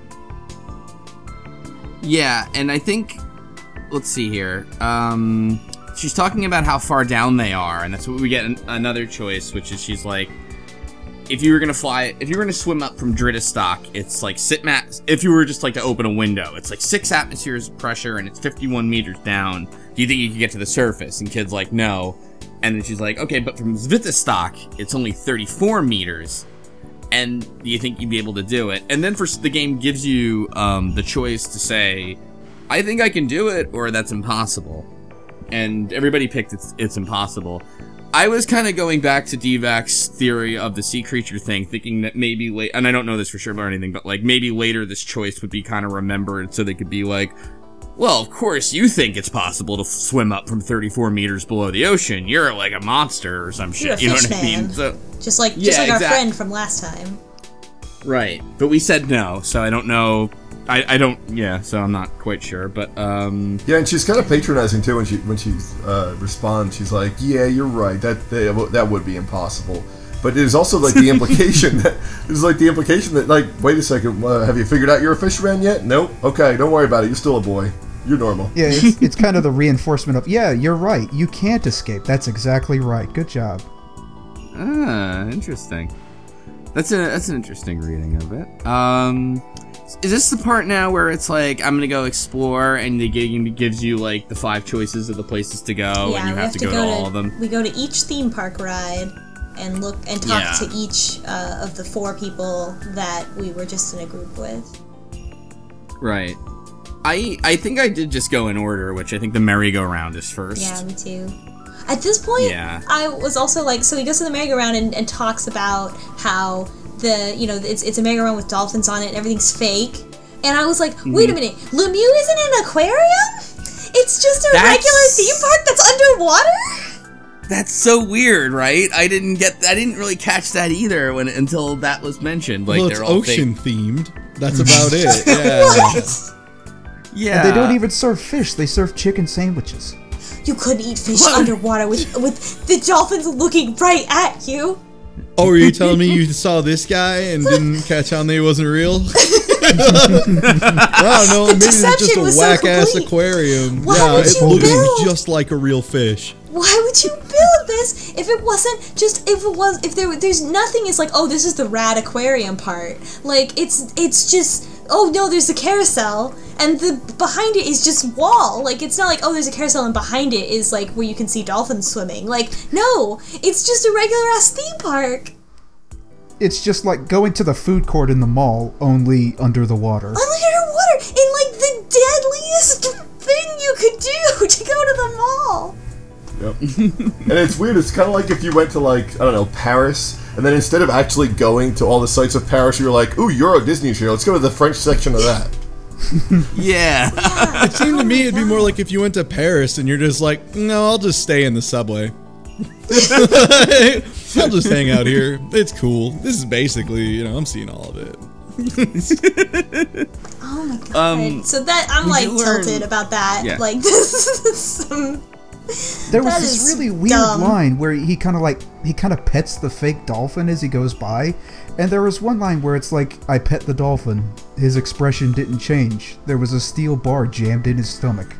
Yeah, and I think, let's see here, um, she's talking about how far down they are, and that's what we get an another choice, which is she's like, if you were gonna fly, if you were gonna swim up from Drittastock, it's like, sit mat if you were just like to open a window, it's like six atmospheres of pressure, and it's fifty-one meters down. Do you think you could get to the surface? And Kid's like, no. And then she's like, okay, but from Zvitastock, it's only thirty-four meters. And do you think you'd be able to do it? And then first the game gives you um, the choice to say, I think I can do it, or that's impossible. And everybody picked it's, it's impossible. I was kind of going back to D-Vac's theory of the sea creature thing, thinking that maybe late, and I don't know this for sure or anything, but like maybe later this choice would be kind of remembered so they could be like, well, of course you think it's possible to swim up from thirty-four meters below the ocean. You're like a monster or some You're shit. You know what man. I mean? So, just like yeah, just like exactly. our friend from last time. Right. But we said no, so I don't know. I, I don't, yeah, so I'm not quite sure, but, um... Yeah, and she's kind of patronizing, too, when she when she uh, responds. She's like, yeah, you're right, that that, that would be impossible. But there's also, like, the implication that... There's, like, the implication that, like, wait a second, uh, have you figured out you're a fisherman yet? Nope. Okay, don't worry about it, you're still a boy. You're normal. Yeah, it's, it's kind of the reinforcement of, yeah, you're right, you can't escape. That's exactly right. Good job. Ah, interesting. That's a that's an interesting reading of it. Um, is this the part now where it's like I'm gonna go explore and the game gives you like the five choices of the places to go, yeah, and you we have, to go, go to all of them? We go to each theme park ride and look and talk Yeah. to each uh, of the four people that we were just in a group with. Right. I I think I did just go in order, which I think the merry-go-round is first. Yeah, me too. At this point, Yeah. I was also like, so he goes to the merry-go-round and, and talks about how the, you know, it's, it's a merry-go-round with dolphins on it and everything's fake. And I was like, Mm-hmm. wait a minute, Lemieux isn't an aquarium? It's just a That's- regular theme park that's underwater? That's so weird, right? I didn't get, I didn't really catch that either when until that was mentioned. Like well, they're it's all ocean fake. themed. That's about it. Yeah. What? Yeah. And they don't even serve fish, they serve chicken sandwiches. You couldn't eat fish What? underwater with with the dolphins looking right at you. Oh, were you telling me you saw this guy and didn't catch on that he wasn't real? I don't know, maybe it's just deception a was so whack-ass complete. aquarium. Why yeah, would it you looks build- just like a real fish. Why would you build this if it wasn't just if it was if there there's nothing is like, oh, this is the rad aquarium part. Like it's it's just, oh no, there's a carousel and the behind it is just wall. Like it's not like, oh, there's a carousel and behind it is like where you can see dolphins swimming. Like no, it's just a regular ass theme park. It's just like going to the food court in the mall, only under the water. Only underwater in like the deadliest thing you could do to go to the mall. Yep. And it's weird, it's kind of like if you went to, like, I don't know, Paris, and then instead of actually going to all the sights of Paris, you were like, ooh, Euro Disney show, let's go to the French section of that. Yeah. Yeah. It seemed to me it'd be more like if you went to Paris and you're just like, no, I'll just stay in the subway. I'll just hang out here. It's cool. This is basically, you know, I'm seeing all of it. Oh my god. Um, so that I'm we like do learn- tilted about that. Yeah. Like this is some There was That this is really weird dumb. line where he kind of like he kind of pets the fake dolphin as he goes by, and there was one line where it's like, I pet the dolphin. His expression didn't change. There was a steel bar jammed in his stomach.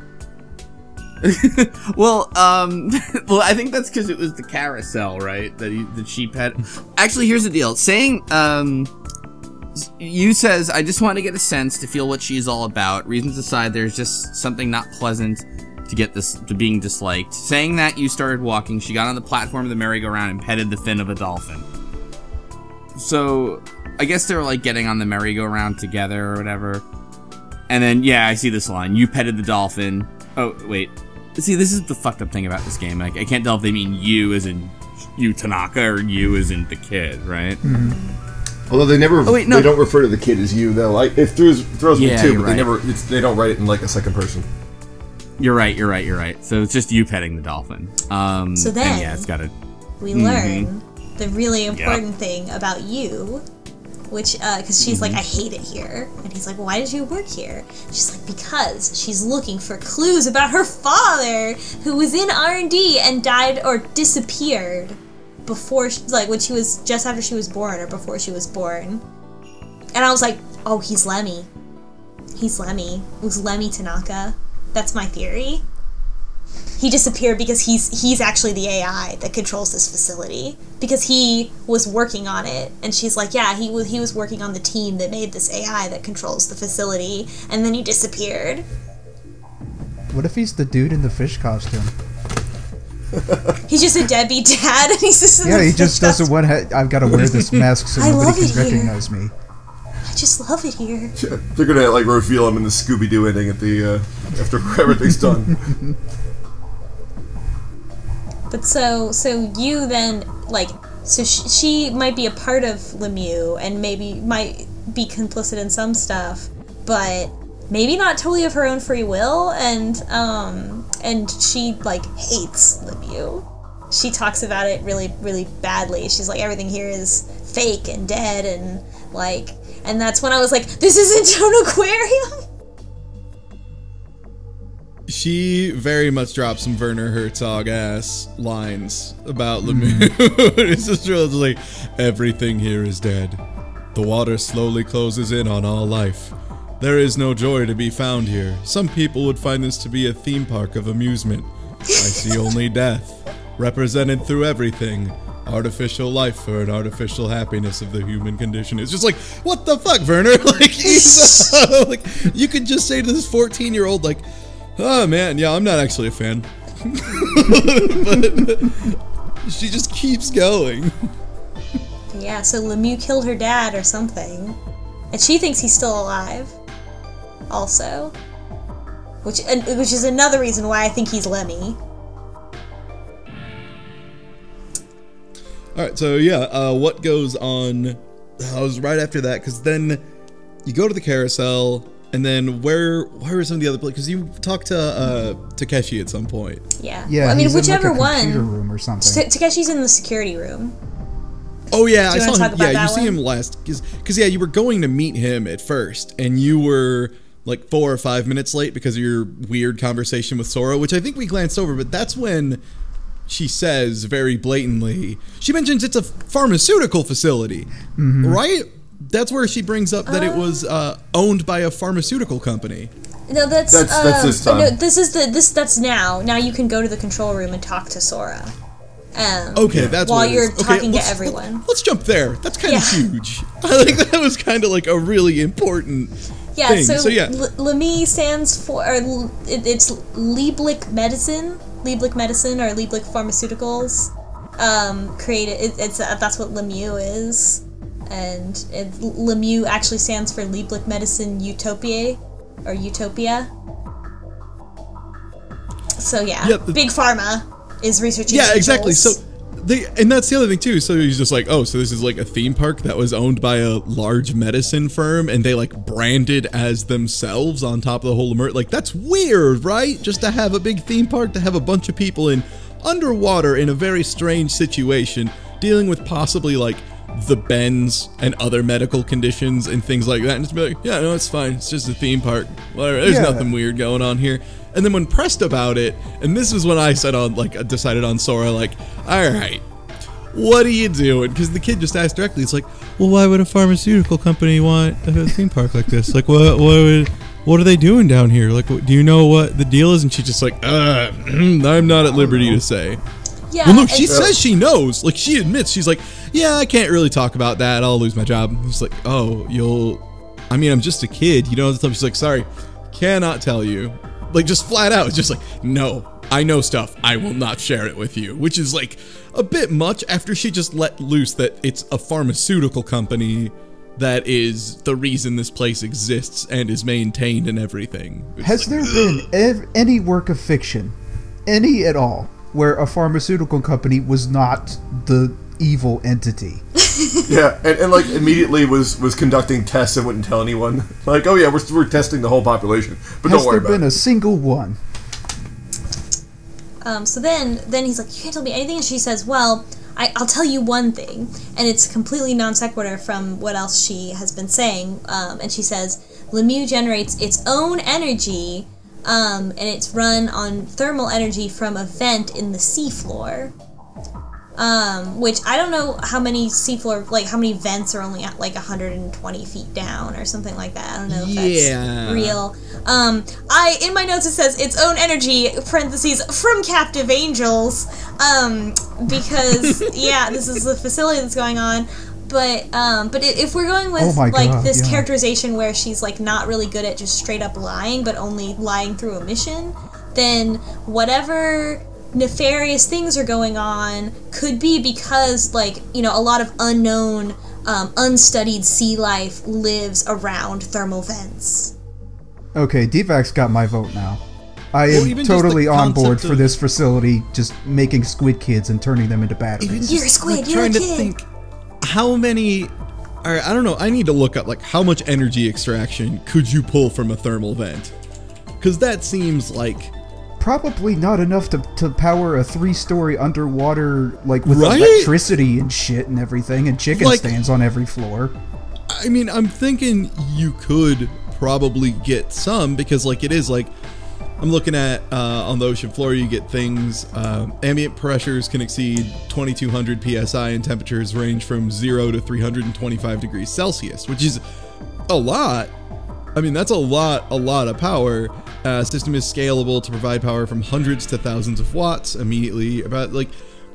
Well, um, well, I think that's because it was the carousel, right? That he, that she pet. Actually, here's the deal. Saying, um, you says, I just want to get a sense to feel what she's all about. Reasons aside, there's just something not pleasant to get this to being disliked. Saying that, you started walking. She got on the platform of the merry-go-round and petted the fin of a dolphin. So, I guess they were like getting on the merry-go-round together or whatever. And then, yeah, I see this line. You petted the dolphin. Oh, wait. See, this is the fucked up thing about this game. Like, I can't tell if they mean you as in you Tanaka or you as in the kid, right? Mm-hmm. Although they never, oh, wait, no. they don't refer to the kid as you though. Like it throws throws yeah, me too, but right. they never, it's, they don't write it in like a second person. You're right. You're right. You're right. So it's just you petting the dolphin. Um, So then, and yeah, it's got a. We mm-hmm. learn the really important Yep. thing about you, which, because uh, she's Mm-hmm. like, I hate it here. And he's like, well, why did you work here? She's like, because she's looking for clues about her father, who was in R and D and died or disappeared before, she, like, when she was, just after she was born or before she was born. And I was like, oh, he's Lemmy. He's Lemmy. It was Lemmy Tanaka. That's my theory. He disappeared because he's he's actually the A I that controls this facility, because he was working on it, and she's like, yeah, he was he was working on the team that made this A I that controls the facility, and then he disappeared. What if he's the dude in the fish costume? He's just a deadbeat dad, and he's just in Yeah, the he fish just doesn't costume. want. I've got to wear this mask so I nobody love can it here. recognize me. I just love it here. They're gonna like reveal him in the Scooby Doo ending at the uh, after everything's done. But so, so you then, like, so she, she might be a part of Lemieux, and maybe might be complicit in some stuff, but maybe not totally of her own free will, and, um, and she, like, hates Lemieux. She talks about it really, really badly. She's like, everything here is fake and dead, and, like, and that's when I was like, this isn't an aquarium! She very much dropped some Werner Herzog ass lines about Lemieux. It's just really like, everything here is dead. The water slowly closes in on all life. There is no joy to be found here. Some people would find this to be a theme park of amusement. I see only death, represented through everything. Artificial life for an artificial happiness of the human condition. It's just like, what the fuck, Werner? Like, he's, uh, like, you could just say to this fourteen year old, like, oh man, yeah, I'm not actually a fan. But she just keeps going. Yeah, so Lemieux killed her dad or something. And she thinks he's still alive. Also. Which uh, which is another reason why I think he's Lemmy. Alright, so yeah, uh, what goes on? I was right after that, because then you go to the carousel, and then where where are some of the other places? Because you talked to uh, Takeshi at some point. Yeah. Yeah, well, I mean, he's whichever in like a computer one. room or something. T- Takeshi's in the security room. Oh yeah, Do you I wanna saw talk him. about Yeah, that you see one? him last, because because yeah, you were going to meet him at first, and you were like four or five minutes late because of your weird conversation with Sora, which I think we glanced over. But that's when she says very blatantly, she mentions it's a pharmaceutical facility, Mm-hmm. right? That's where she brings up that it was uh, owned by a pharmaceutical company. No, that's That's- uh, that's this time. No, this is the this that's now. Now you can go to the control room and talk to Sora. Um, Okay, that's while what it you're is. Okay, talking to let's- everyone. Let's jump there. That's kind of Yeah. huge. I think that was kind of like a really important Yeah, thing. so, So, yeah. L- Lemi stands for, or L- it, it's Lieblich Medicine, Lieblich Medicine, or Lieblich Pharmaceuticals. Um, created, it, it's uh, that's what Lemieux is, and it, Lemieux actually stands for Lieblich Medicine Utopia, or Utopia. So yeah, Yeah, the- Big Pharma is researching. Yeah, exactly. angels. So they, and that's the other thing too. So he's just like, oh, so this is like a theme park that was owned by a large medicine firm, and they like branded as themselves on top of the whole Immer. Like, that's weird, right? Just to have a big theme park, to have a bunch of people in underwater in a very strange situation, dealing with possibly like the bends and other medical conditions and things like that, and just be like, yeah, no, it's fine. It's just a theme park. Whatever. There's Yeah. nothing weird going on here. And then when pressed about it, and this is when I said on, like, I decided on Sora, like, all right, what are you doing? Because the kid just asked directly. It's like, well, why would a pharmaceutical company want a theme park like this? Like, what, what would, what are they doing down here? Like, what, do you know what the deal is? And she's just like, uh, I'm not at liberty to say. yeah, Well, no, she and- says she knows. Like, she admits. She's like, yeah, I can't really talk about that. I'll lose my job. He's like, oh, you'll... I mean, I'm just a kid. You know, she's like, sorry, cannot tell you. Like, just flat out. It's just like, no, I know stuff. I will not share it with you. Which is, like, a bit much after she just let loose that it's a pharmaceutical company that is the reason this place exists and is maintained and everything. It's Has like, there been ev- any work of fiction any at all where a pharmaceutical company was not the evil entity. Yeah, and, and like immediately was was conducting tests and wouldn't tell anyone. Like, oh yeah, we're we're testing the whole population, but Has don't worry there about been it. a single one? Um, so then, then he's like, you can't tell me anything, and she says, well, I, I'll tell you one thing, and it's completely non sequitur from what else she has been saying. Um, and she says, Lemieux generates its own energy, um, and it's run on thermal energy from a vent in the seafloor. Um, which I don't know how many seafloor, like how many vents are only at like one hundred twenty feet down or something like that. I don't know if Yeah. that's real. Um, I in my notes it says its own energy parentheses from captive angels. Um, because yeah, this is the facility that's going on. But um, but if we're going with Oh my like God, this yeah. characterization where she's like not really good at just straight up lying, but only lying through omission, then whatever nefarious things are going on could be because, like, you know, a lot of unknown, um, unstudied sea life lives around thermal vents. Okay, D VAC's got my vote now. I Well, am even just totally the on board concept for of- this facility just making squid kids and turning them into batteries. You're a squid, like, you're a trying to kid. think how many. All right, I don't know. I need to look up like how much energy extraction could you pull from a thermal vent, because that seems like. Probably not enough to, to power a three-story underwater, like, with Right? electricity and shit and everything, and chicken Like- stands on every floor. I mean, I'm thinking you could probably get some because, like, it is like I'm looking at uh, on the ocean floor. You get things. Um, ambient pressures can exceed twenty-two hundred P S I, and temperatures range from zero to three hundred twenty-five degrees Celsius, which is a lot. I mean, that's a lot, a lot of power. Uh, system is scalable to provide power from hundreds to thousands of watts immediately. About like.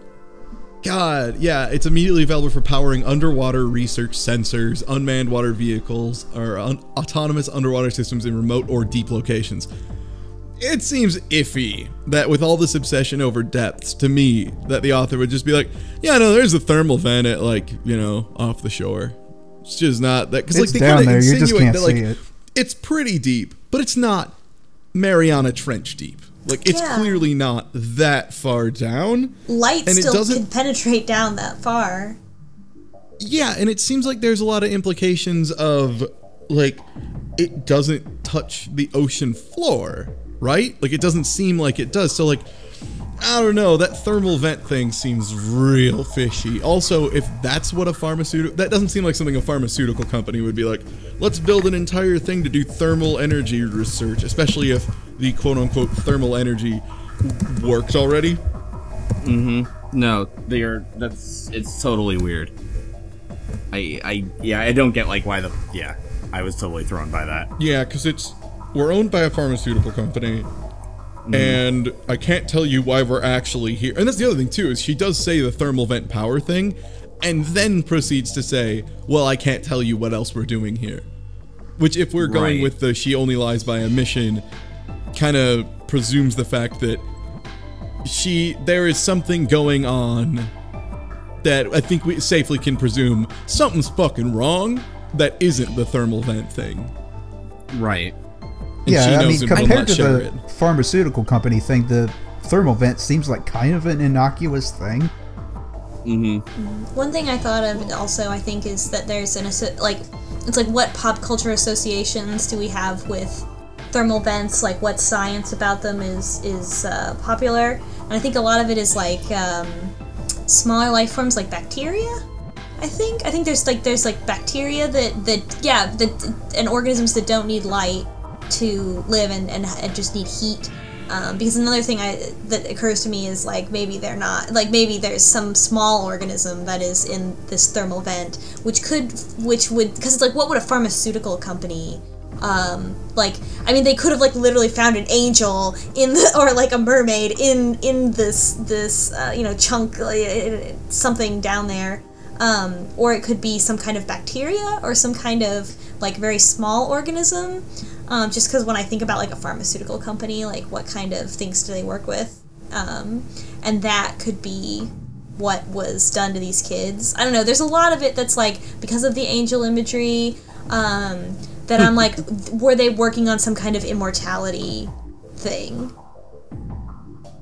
God, yeah, it's immediately available for powering underwater research sensors, unmanned water vehicles, or un autonomous underwater systems in remote or deep locations. It seems iffy that with all this obsession over depths, to me, that the author would just be like, yeah, no, there's a thermal vent at, like, you know, off the shore. It's just not that, because like It's they down kind of there, you just insinuate can't that, like, see it. it's pretty deep, but it's not Mariana Trench deep. Like, it's Yeah. clearly not that far down. Light and it still doesn't- can penetrate down that far. Yeah, and it seems like there's a lot of implications of, like, it doesn't touch the ocean floor, right? Like, it doesn't seem like it does. So, like, I don't know, that thermal vent thing seems real fishy. Also, if that's what a pharmaceutical... That doesn't seem like something a pharmaceutical company would be like, let's build an entire thing to do thermal energy research, especially if the quote-unquote thermal energy works already. Mm-hmm. No, they're that's it's totally weird. I I yeah, I don't get like why the yeah. I was totally thrown by that. Yeah, because it's... We're owned by a pharmaceutical company, and I can't tell you why we're actually here. And that's the other thing, too, is she does say the thermal vent power thing, and then proceeds to say, well, I can't tell you what else we're doing here. Which, if we're going Right. with the she only lies by omission, kind of presumes the fact that she... There is something going on that I think we safely can presume something's fucking wrong that isn't the thermal vent thing. Right. And she Yeah, I knows mean, and will compared not to share the it. pharmaceutical company thing, the thermal vent seems like kind of an innocuous thing. Mm-hmm. One thing I thought of also, I think, is that there's an asso- like it's like what pop culture associations do we have with thermal vents? Like what science about them is is uh, popular? And I think a lot of it is like um, smaller life forms like bacteria. I think I think there's like there's like bacteria that that yeah that and organisms that don't need light to live and and, and just need heat. Um, because another thing I, that occurs to me is like maybe they're not like maybe there's some small organism that is in this thermal vent which could which would because it's like what would a pharmaceutical company um, like I mean they could have like literally found an angel in the or like a mermaid in in this this uh, you know chunk uh, something down there um, or it could be some kind of bacteria or some kind of like very small organism. Um, just because when I think about like a pharmaceutical company, like what kind of things do they work with? Um, and that could be what was done to these kids. I don't know. There's a lot of it that's like because of the angel imagery um, that I'm like, were they working on some kind of immortality thing?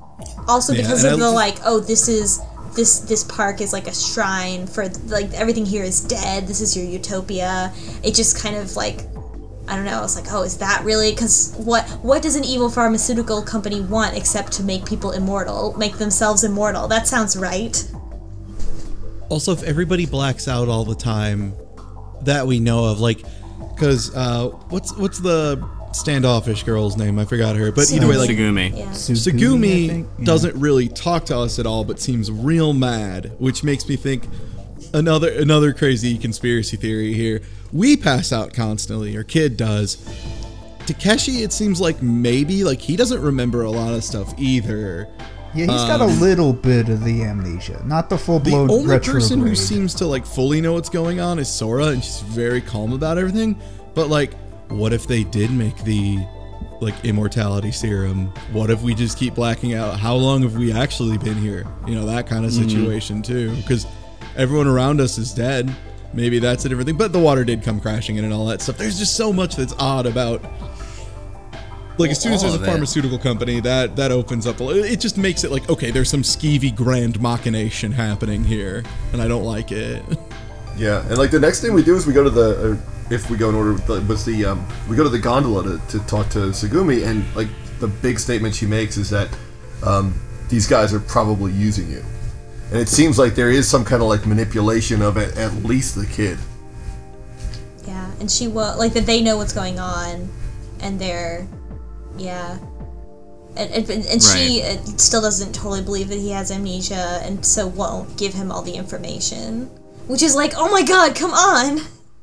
Also Yeah, because and of I the just- like, oh, this is this this park is like a shrine for like everything here is dead. This is your utopia. It just kind of like, I don't know. It's like, oh, is that really? Because what what does an evil pharmaceutical company want except to make people immortal, make themselves immortal? That sounds right. Also, if everybody blacks out all the time that we know of, like, because uh, what's what's the standoffish girl's name? I forgot her. But either way, like, Sugumi. Yeah. I Sugumi think? Yeah. doesn't really talk to us at all, but seems real mad, which makes me think another another crazy conspiracy theory here. We pass out constantly, or Kid does. Takeshi, it seems like maybe like he doesn't remember a lot of stuff either. Yeah, he's got a little bit of the amnesia, not the full The blown only retrograde. person who seems to like fully know what's going on is Sora, and she's very calm about everything. But like, what if they did make the like immortality serum? What if we just keep blacking out? How long have we actually been here? You know, that kind of situation too, because everyone around us is dead. Maybe that's a different thing. But the water did come crashing in and all that stuff. There's just so much that's odd about. Like, as soon as there's a All of it. pharmaceutical company, that that opens up a little. It just makes it like, okay, there's some skeevy grand machination happening here, and I don't like it. Yeah, and like the next thing we do is we go to the, uh, if we go in order with the, was the, um, we go to the gondola to, to talk to Sugumi, and like the big statement she makes is that um, these guys are probably using you, and it seems like there is some kind of like manipulation of it, at least the kid. Yeah, and she will like that they know what's going on, and they're, yeah, and and, and she uh, still doesn't totally believe that he has amnesia, and so won't give him all the information, which is like, oh my god, come on.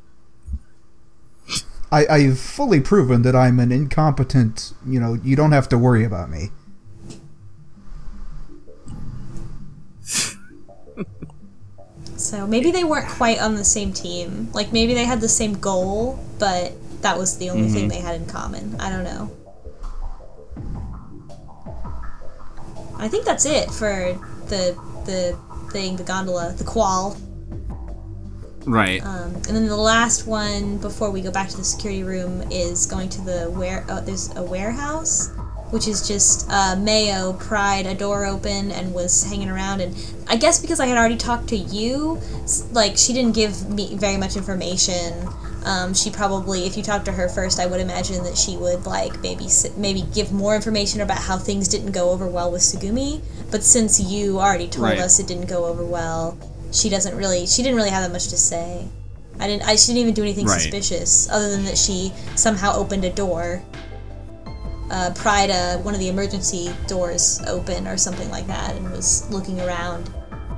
I, I've fully proven that I'm an incompetent, you know, you don't have to worry about me. So maybe they weren't quite on the same team. Like maybe they had the same goal, but that was the only thing they had in common. I don't know. I think that's it for the the thing, the gondola, the qual. Right. Um, and then the last one before we go back to the security room is going to the where. Oh, there's a warehouse, which is just uh, Mayo pried a door open and was hanging around. And I guess because I had already talked to you, s- like she didn't give me very much information. Um, she probably, if you talked to her first, I would imagine that she would like maybe s- maybe give more information about how things didn't go over well with Sugumi. But since you already told Right. us it didn't go over well, she doesn't really she didn't really have that much to say. I didn't I she didn't even do anything Right. suspicious other than that she somehow opened a door. Uh, pried uh, one of the emergency doors open or something like that and was looking around.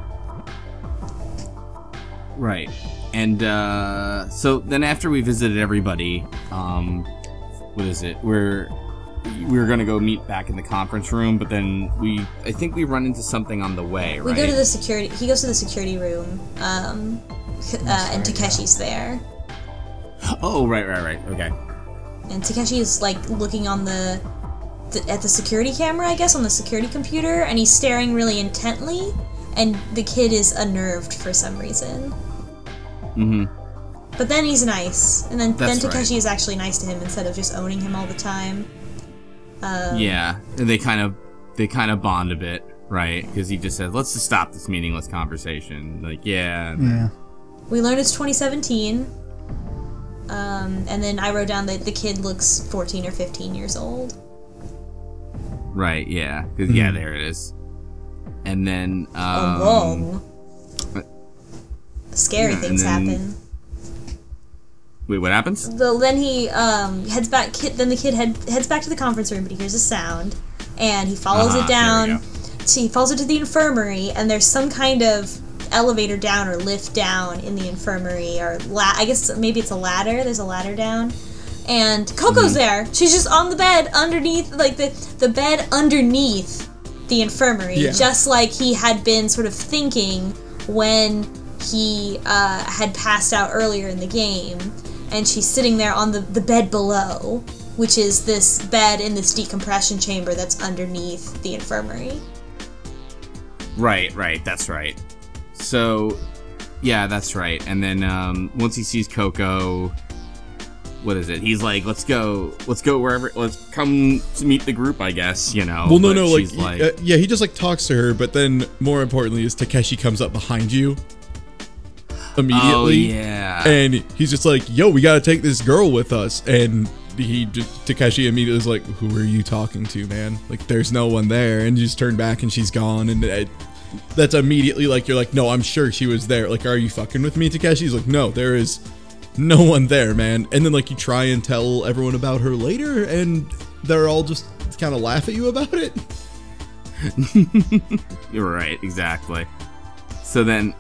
Right. And uh, so then after we visited everybody, um, what is it? We're we were gonna go meet back in the conference room, but then we I think we run into something on the way, right? We go to the security. He goes to the security room, um, uh, and Takeshi's there. Oh, right, right, right. Okay. And Takeshi is like looking on the, the at the security camera, I guess, on the security computer, and he's staring really intently. And the kid is unnerved for some reason. Mm-hmm. But then he's nice, and then That's then Takeshi right. is actually nice to him instead of just owning him all the time. Um, Yeah, and they kind of they kind of bond a bit, right? Because he just says, "Let's just stop this meaningless conversation." Like, yeah, and Yeah. We learned it's twenty seventeen. Um, and then I wrote down that the kid looks fourteen or fifteen years old. right, yeah, 'cause- yeah, there it is. And then, um, oh, whoa. Scary yeah, things and then- happen. wait, what happens? The, then he um, heads back. Kid, then the kid head, heads back to the conference room, but he hears a sound, and he follows Uh-huh, it there we down. go. So he follows it to the infirmary, and there's some kind of elevator down or lift down in the infirmary, or la- I guess maybe it's a ladder. There's a ladder down, and Coco's Mm-hmm. there. She's just on the bed underneath, like the the bed underneath the infirmary, Yeah. just like he had been sort of thinking when he uh, had passed out earlier in the game. And she's sitting there on the, the bed below, which is this bed in this decompression chamber that's underneath the infirmary. Right, right, that's right. So, yeah, that's right. And then um, once he sees Coco, what is it? He's like, let's go, let's go wherever, let's come to meet the group, I guess, you know. Well, no, but no, like, she's like uh, yeah, he just like talks to her, but then more importantly is Takeshi comes up behind you immediately. Oh, yeah. And he's just like, yo, we gotta take this girl with us. And he just, Takeshi immediately is like, who are you talking to, man? Like, there's no one there. And you just turn back and she's gone. And it, that's immediately like, you're like, no, I'm sure she was there. Like, are you fucking with me, Takeshi? He's like, no, there is no one there, man. And then like you try and tell everyone about her later and they're all just kind of laugh at you about it. You're right, exactly. So then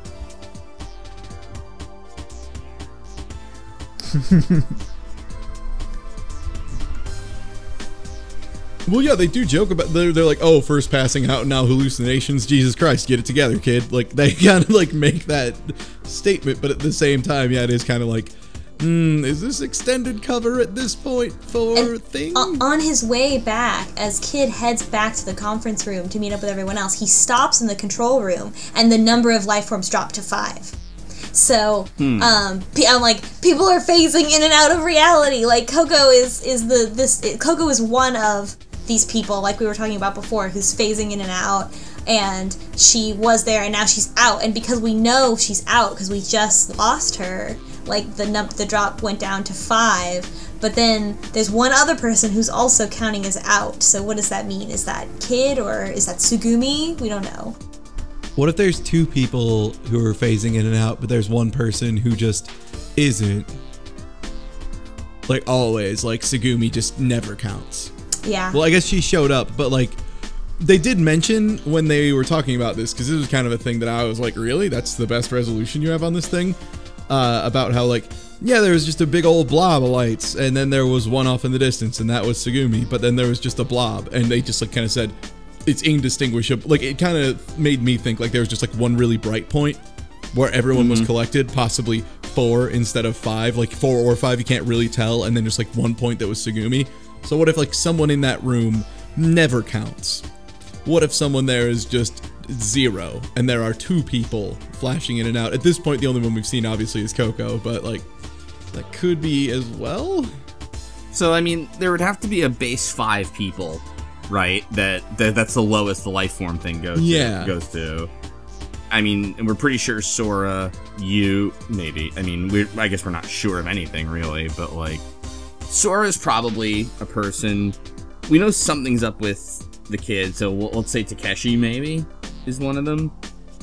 well, yeah, they do joke about they're, they're like, oh, first passing out, now hallucinations. Jesus Christ, get it together, kid. Like, they kind of like make that statement, but at the same time, yeah, it is kind of like, hmm, is this extended cover at this point for And thing? o- on his way back, as Kid heads back to the conference room to meet up with everyone else, he stops in the control room, and the number of life forms drop to five. So, Hmm. um, pe- I'm like, people are phasing in and out of reality. Like, Coco is is the this Coco is one of these people, like we were talking about before, who's phasing in and out. And she was there, and now she's out. And because we know she's out, because we just lost her, like the num- the drop went down to five. But then there's one other person who's also counting as out. So what does that mean? Is that Kid or is that Tsugumi? We don't know. What if there's two people who are phasing in and out, but there's one person who just isn't? Like, always, like, Tsugumi just never counts. Yeah. Well, I guess she showed up, but, like, they did mention when they were talking about this, because this was kind of a thing that I was like, really? That's the best resolution you have on this thing? Uh, about how, like, yeah, there was just a big old blob of lights, and then there was one off in the distance, and that was Tsugumi, but then there was just a blob, and they just, like, kind of said, it's indistinguishable. Like, it kind of made me think like there was just like one really bright point where everyone mm-hmm. was collected, possibly four instead of five, like four or five, you can't really tell, and then just like one point that was Tsugumi. So what if like someone in that room never counts? What if someone there is just zero and there are two people flashing in and out? At this point, the only one we've seen obviously is Coco, but like that could be as well. So I mean, there would have to be a base five people, right? That, that that's the lowest the life form thing goes yeah. to, goes to. I mean, and we're pretty sure Sora, you, maybe. I mean, we I guess we're not sure of anything really, but like Sora is probably a person. We know something's up with the kid, so we'll, let's say Takeshi maybe is one of them.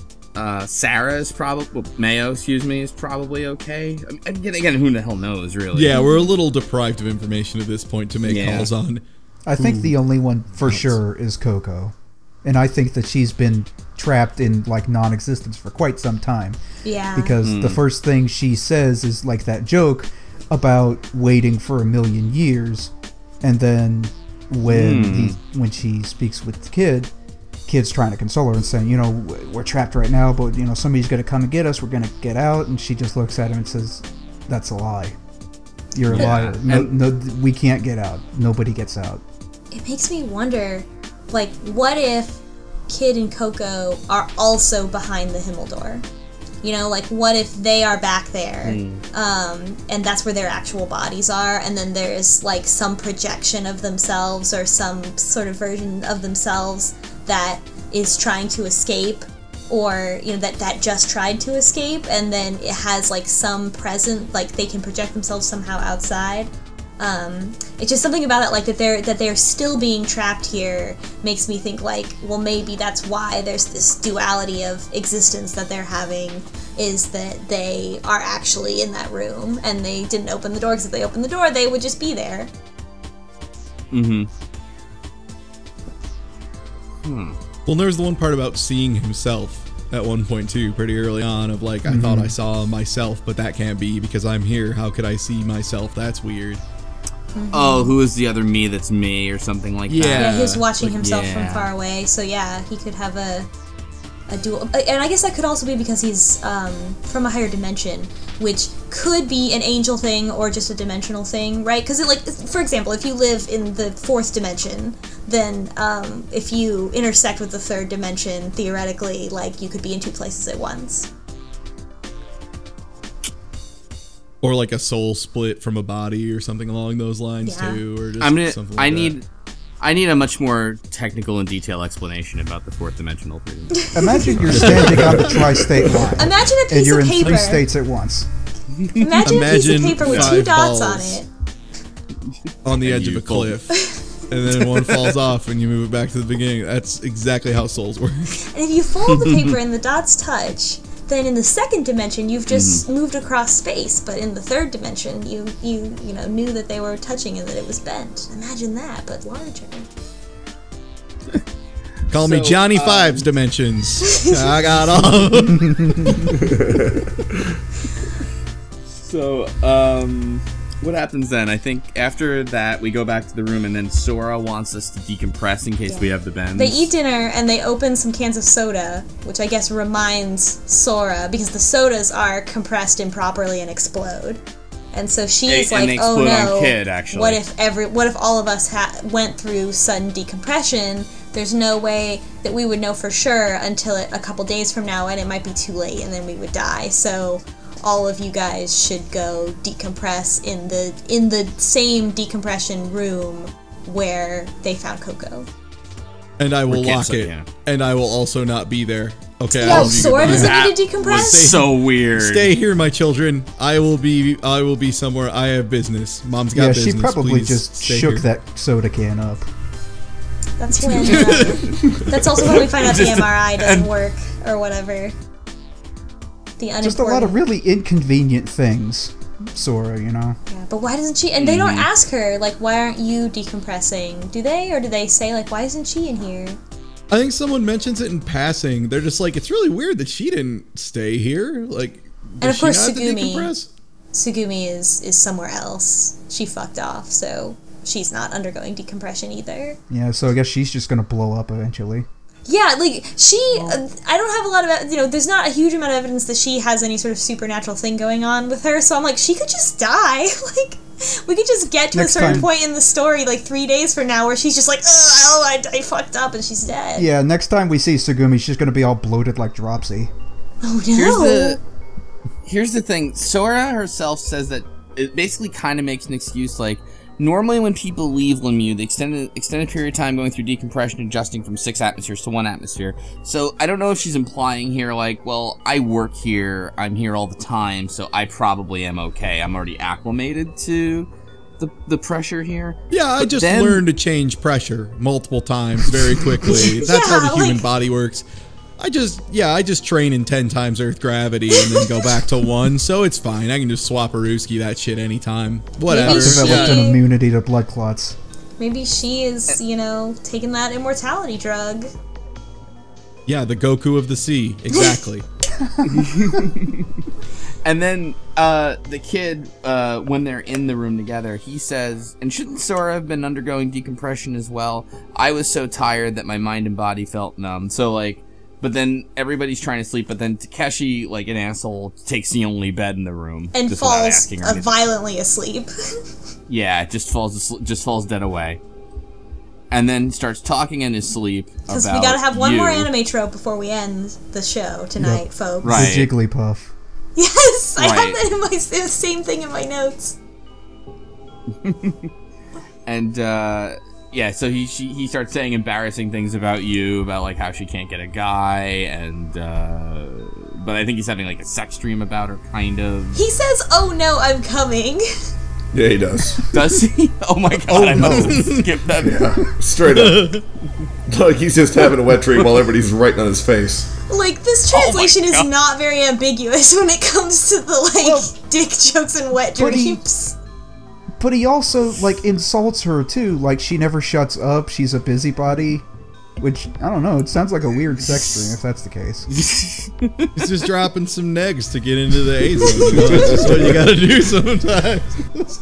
Uh, Sarah is probably, well, Mayo, excuse me, is probably okay. I mean, again, again, who the hell knows, really? Yeah, we're a little deprived of information at this point to make yeah. calls on. I think the only one for sure is Coco. And I think that she's been trapped in, like, non-existence for quite some time. Yeah. Because Mm. the first thing she says is, like, that joke about waiting for a million years. And then when Mm. he, when she speaks with the kid, Kid's trying to console her and saying, you know, we're trapped right now, but, you know, somebody's going to come and get us. We're going to get out. And she just looks at him and says, that's a lie. You're a Yeah. liar. No, And- no, we can't get out. Nobody gets out. It makes me wonder, like, what if Kid and Coco are also behind the Himmel door? You know, like, what if they are back there, Mm. um, and that's where their actual bodies are, and then there's, like, some projection of themselves or some sort of version of themselves that is trying to escape, or, you know, that, that just tried to escape, and then it has, like, some present, like, they can project themselves somehow outside. Um, it's just something about it, like, that they're that they're still being trapped here makes me think, like, well, maybe that's why there's this duality of existence that they're having, is that they are actually in that room, and they didn't open the door, because if they opened the door, they would just be there. Mm-hmm. Hmm. Well, there's the one part about seeing himself at one point too, pretty early on, of like, I Mm-hmm. thought I saw myself, but that can't be because I'm here. How could I see myself? That's weird. Oh, who is the other me that's me, or something like Yeah. that? Yeah, he's watching like, himself yeah. from far away, so yeah, he could have a a dual, and I guess that could also be because he's um, from a higher dimension, which could be an angel thing or just a dimensional thing, right? Because, like, for example, if you live in the fourth dimension, then um, if you intersect with the third dimension, theoretically, like, you could be in two places at once. Or like a soul split from a body or something along those lines Yeah. too, or just I'm gonna. something like I that. need. I need a much more technical and detailed explanation about the fourth dimensional thing. Imagine you're standing on the tri-state line. Imagine a and piece you're of in paper. three states at once. Imagine, a piece Imagine of paper with two five dots balls. on it. on the And edge of you a fold. cliff, and then one falls off, and you move it back to the beginning. That's exactly how souls work. And if you fold the paper and the dots touch, then in the second dimension you've just Mm-hmm. moved across space. But in the third dimension, you you you know knew that they were touching and that it was bent. Imagine that, but larger. Call me So, Johnny um, Fives Dimensions. I got all. So, um, what happens then? I think after that we go back to the room, and then Sora wants us to decompress in case Yeah. we have the bends. They eat dinner and they open some cans of soda, which I guess reminds Sora because the sodas are compressed improperly and explode. And so she's And- and like, they "Oh explode on no! Kid, actually. What if every? What if all of us ha- went through sudden decompression? There's no way that we would know for sure until it, a couple days from now, and it might be too late, and then we would die. So all of you guys should go decompress in the in the same decompression room where they found Coco." And I will Or lock kids, it. yeah. And I will also not be there. Okay, No, I'll be Sora goodbye. doesn't need to That decompress. was so weird. Stay here, my children. I will be. I will be somewhere. I have business. Mom's got Yeah, business. she probably Please just stay shook here. that soda can up. That's when. Uh, that's also when we find out the Just- M R I doesn't work or whatever. The unimportant. Just a lot of really inconvenient things, Sora, you know? Yeah, but why doesn't she? And they don't Mm-hmm. ask her like, why aren't you decompressing? Do they, or do they say like, why isn't she in here? I think someone mentions it in passing. They're just like, it's really weird that she didn't stay here. Like, And does of she course, not have to Sugumi. decompress? Sugumi is is somewhere else. She fucked off, so she's not undergoing decompression either. Yeah, so I guess she's just gonna blow up eventually. Yeah, like she. Uh, I don't have a lot of ev- you know. There's not a huge amount of evidence that she has any sort of supernatural thing going on with her. So I'm like, she could just die. Like, we could just get to Next a certain time. point in the story, like three days from now, where she's just like, oh, I, I fucked up, and she's dead. Yeah, next time we see Sugumi, she's gonna be all bloated like Dropsy. Oh no. Here's the here's the thing. Sora herself says that it basically kind of makes an excuse. Like, normally when people leave Lemieux, the extended extended period of time going through decompression, adjusting from six atmospheres to one atmosphere. So I don't know if she's implying here, like, well, I work here, I'm here all the time, so I probably am okay. I'm already acclimated to the the pressure here. Yeah, I But just then- learned to change pressure multiple times very quickly. That's how Yeah, the human like- body works. I just, yeah, I just train in ten times Earth gravity and then go back to one, so it's fine. I can just swap Aruski that shit anytime. Whatever. Maybe she- Developed Yeah. an immunity to blood clots. Maybe she is, you know, taking that immortality drug. Yeah, the Goku of the sea. Exactly. And then uh, the kid, uh, when they're in the room together, he says, and shouldn't Sora have been undergoing decompression as well? I was so tired that my mind and body felt numb. So, like, but then everybody's trying to sleep, but then Takeshi, like an asshole, takes the only bed in the room. And just without falls asking or uh, anything. violently asleep. Yeah, just falls asleep, just falls dead away. And then starts talking in his sleep about Because we gotta have one you. more anime trope before we end the show tonight, Yep. folks. Right. The Jigglypuff. Yes, I have Right. that in my the same thing in my notes. And uh yeah, so he she, he starts saying embarrassing things about you, about like how she can't get a guy, and uh but I think he's having like a sex dream about her, kind of. He says, "Oh no, I'm coming." Yeah, he does. Does he? Oh my god, I must have skipped that. Yeah, straight up. Like he's just having a wet dream while everybody's writing on his face. Like this Oh my translation is God. not very ambiguous when it comes to the like Well, dick jokes and wet but he- dreams. But he also, like, insults her, too. Like, she never shuts up, she's a busybody. Which, I don't know, it sounds like a weird sex dream if that's the case. He's just dropping some negs to get into the A zone. You know? That's just what you gotta do sometimes.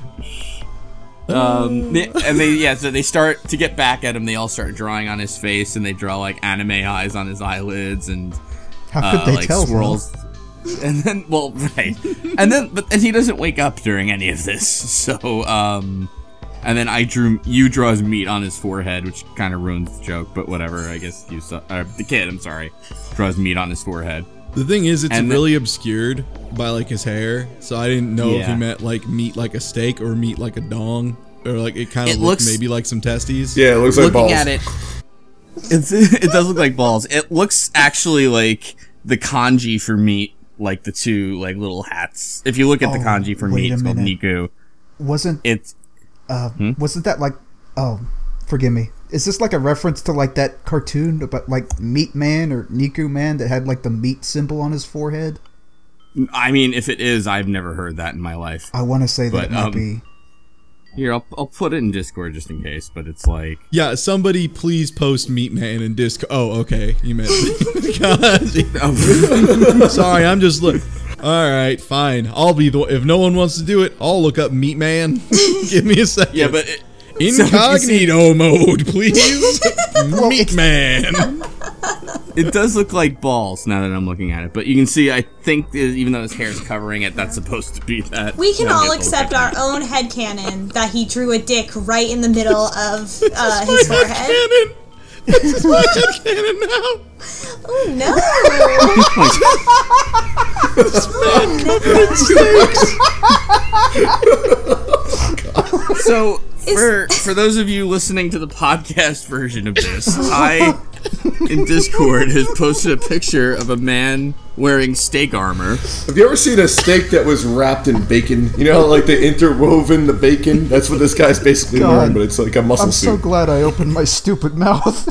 Um, they- and they yeah, so they start to get back at him. They all start drawing on his face, and they draw like anime eyes on his eyelids, and How could uh, they like tell, swirls. And then, well, right, and then, but and he doesn't wake up during any of this. So, um, and then I drew you draws meat on his forehead, which kind of ruins the joke. But whatever, I guess you saw uh, the kid. I'm sorry, draws meat on his forehead. The thing is, it's And the- really obscured. by like his hair, so I didn't know if he Yeah. meant like meat like a steak or meat like a dong, or like it kind of It looked looks- maybe like some testes. Yeah, it looks like Looking balls. at it, it's, it does look like balls. It looks actually like the kanji for meat, like the two like little hats. If you look at the Oh, kanji for wait meat, a it's called minute. Niku. Wasn't It's uh wasn't that like oh forgive me. Is this like a reference to like that cartoon about like Meat Man or Niku Man that had like the meat symbol on his forehead? I mean, if it is, I've never heard that in my life. I want to say that But, it might um, be. Here, I'll, I'll put it in Discord just in case, but it's like... Yeah, somebody please post Meat Man in Discord. Oh, okay, you meant kanji. Sorry, I'm just look. All right, fine. I'll be the if no one wants to do it, I'll look up Meat Man. Give me a second. Yeah, but... It, Incognito mode, please. Meat Man. It does look like balls now that I'm looking at it, but you can see, I think, that even though his hair is covering it, that's supposed to be that. We can that all nipple accept thing. our own headcanon that he drew a dick right in the middle of uh, his forehead. Cannon. This is my headcanon now. Oh no! So, for for those of you listening to the podcast version of this, I, in Discord, has posted a picture of a man wearing steak armor. Have you ever seen a steak that was wrapped in bacon? You know, how, like they interwoven the bacon? That's what this guy's basically God. wearing, but it's like a muscle I'm so suit. glad I opened my stupid mouth.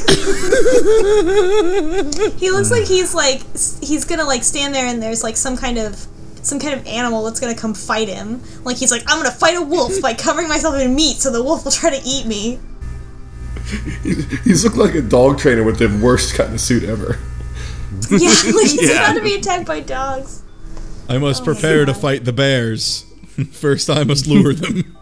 He looks like he's like s- he's gonna like stand there and there's like some kind of some kind of animal that's gonna come fight him. Like he's like, I'm gonna fight a wolf by covering myself in meat so the wolf will try to eat me. He's, he's looked like a dog trainer with the worst kind of suit ever. Yeah, like he's Yeah. about to be attacked by dogs. I must Oh, prepare to God. fight the bears. First, I must lure them.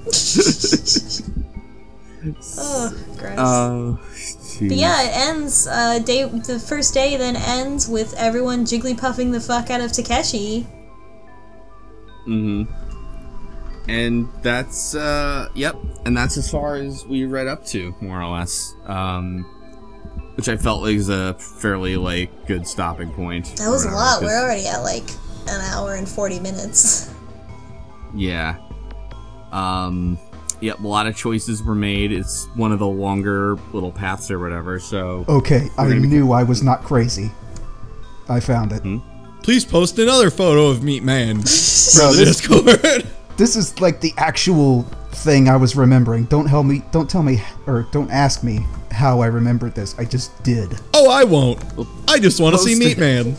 Ugh, gross. Uh, But yeah, it ends. Uh, day the first day then ends with everyone jigglypuffing the fuck out of Takeshi. Mm-hmm. And that's, uh, yep. And that's as far as we read up to, more or less. Um, which I felt was a fairly, like, good stopping point. That was or a whatever, lot. 'cause- We're already at like an hour and forty minutes. Yeah. Um, yep, a lot of choices were made. It's one of the longer little paths or whatever, so... Okay, I gonna be- knew I was not crazy. I found it. Hmm? Please post another photo of Meat Man Bro, for the this, Discord. this is like the actual thing I was remembering. Don't tell me, don't tell me, or don't ask me how I remembered this. I just did. Oh, I won't. I just want to see Post Meat it. Man.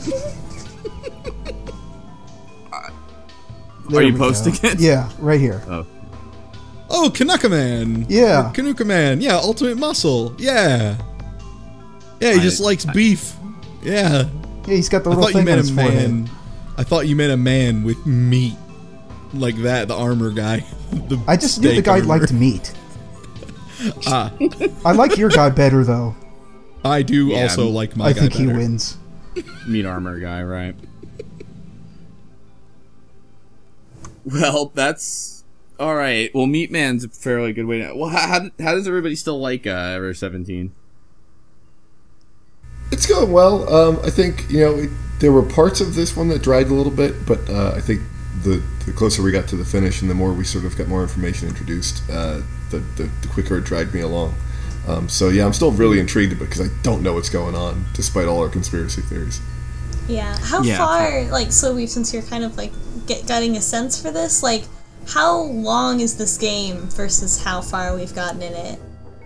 There you we posting go. it? Yeah, right here. Oh. Oh, Kanaka Man. Yeah. Or Kanuka Man. Yeah, Ultimate Muscle. Yeah. Yeah, he I- just likes I- beef. Yeah. Yeah, he's got the I little thought you thing on meant his a forehead. man. I thought you meant a man with meat. Like that, the armor guy. The I just knew the steak guy armor. liked meat. Ah, I like your guy better though. I do Yeah, also like my I guy think he better. wins. Meat armor guy, right? Well, that's all right. Well, Meat Man's a fairly good way to. Well, how how, how does everybody still like uh, Ever seventeen? It's going well. Um, I think, you know, it, there were parts of this one that dragged a little bit, but uh, I think the, the closer we got to the finish and the more we sort of got more information introduced, uh, the, the, the quicker it dragged me along. Um, so, yeah, I'm still really intrigued because I don't know what's going on, despite all our conspiracy theories. Yeah. How Yeah. far? Like, so we've since you're kind of like get, getting a sense for this. Like, how long is this game versus how far we've gotten in it?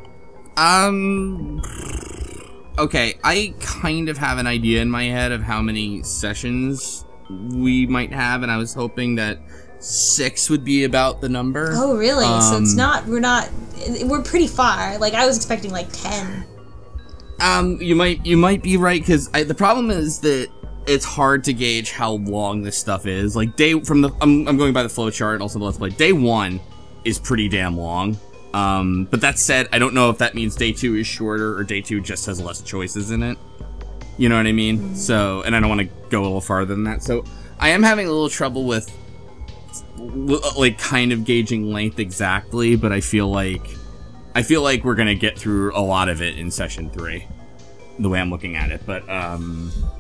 Um. Okay, I kind of have an idea in my head of how many sessions we might have, and I was hoping that six would be about the number. Oh, really? so it's Um, not. We're not. We're pretty far. Like, I was expecting like ten. Um, you might you might be right, because the problem is that it's hard to gauge how long this stuff is. Like day from the I'm I'm going by the flowchart and also the Let's Play. Day one is pretty damn long. Um, but that said, I don't know if that means day two is shorter or day two just has less choices in it. You know what I mean? So, and I don't want to go a little farther than that. So, I am having a little trouble with like kind of gauging length exactly, but I feel like I feel like we're gonna get through a lot of it in session three, the way I'm looking at it. But um,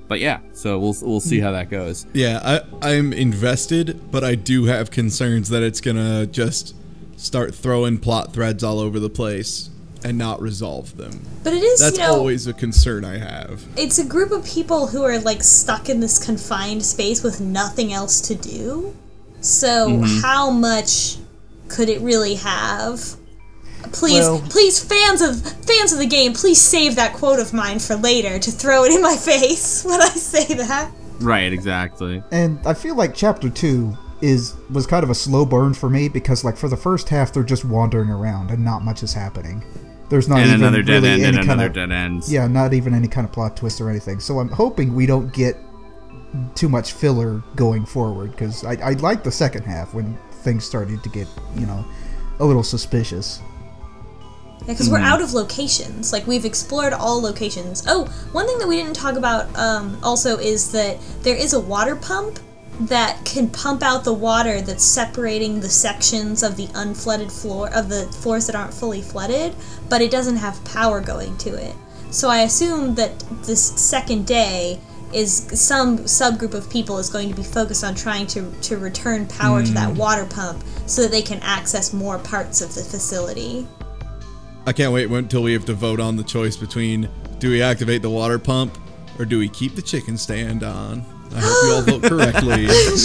but yeah, so we'll we'll see how that goes. Yeah, I I'm invested, but I do have concerns that it's gonna just start throwing plot threads all over the place and not resolve them. But it is, That's you know, always a concern I have. It's a group of people who are like stuck in this confined space with nothing else to do. So mm-hmm. how much could it really have? Please, well, please, fans of fans of the game, please save that quote of mine for later to throw it in my face when I say that. Right, exactly. And I feel like chapter two is was kind of a slow burn for me because, like, for the first half, they're just wandering around and not much is happening. There's not and even another dead really end any and kind another of dead end. Yeah, not even any kind of plot twist or anything. So I'm hoping we don't get too much filler going forward because I, I liked the second half when things started to get, you know, a little suspicious. Yeah, because mm. we're out of locations. Like, we've explored all locations. Oh, one thing that we didn't talk about um, also is that there is a water pump that can pump out the water that's separating the sections of the unflooded floor, of the floors that aren't fully flooded, but it doesn't have power going to it. So I assume that this second day is some subgroup of people is going to be focused on trying to, to return power mm. to that water pump so that they can access more parts of the facility. I can't wait until we have to vote on the choice between do we activate the water pump or do we keep the chicken stand on. I hope you all vote correctly.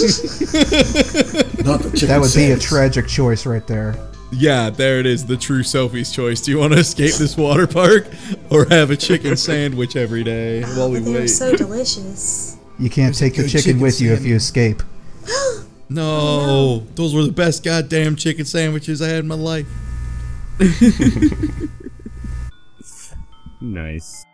Not the chicken that would sense. be a tragic choice right there. Yeah, there it is, the true Sophie's choice. Do you want to escape this water park or have a chicken sandwich every day oh, while we they wait? They're so delicious. You can't There's take the chicken, chicken with you sandwich. if you escape. No, oh, no, those were the best goddamn chicken sandwiches I had in my life. Nice.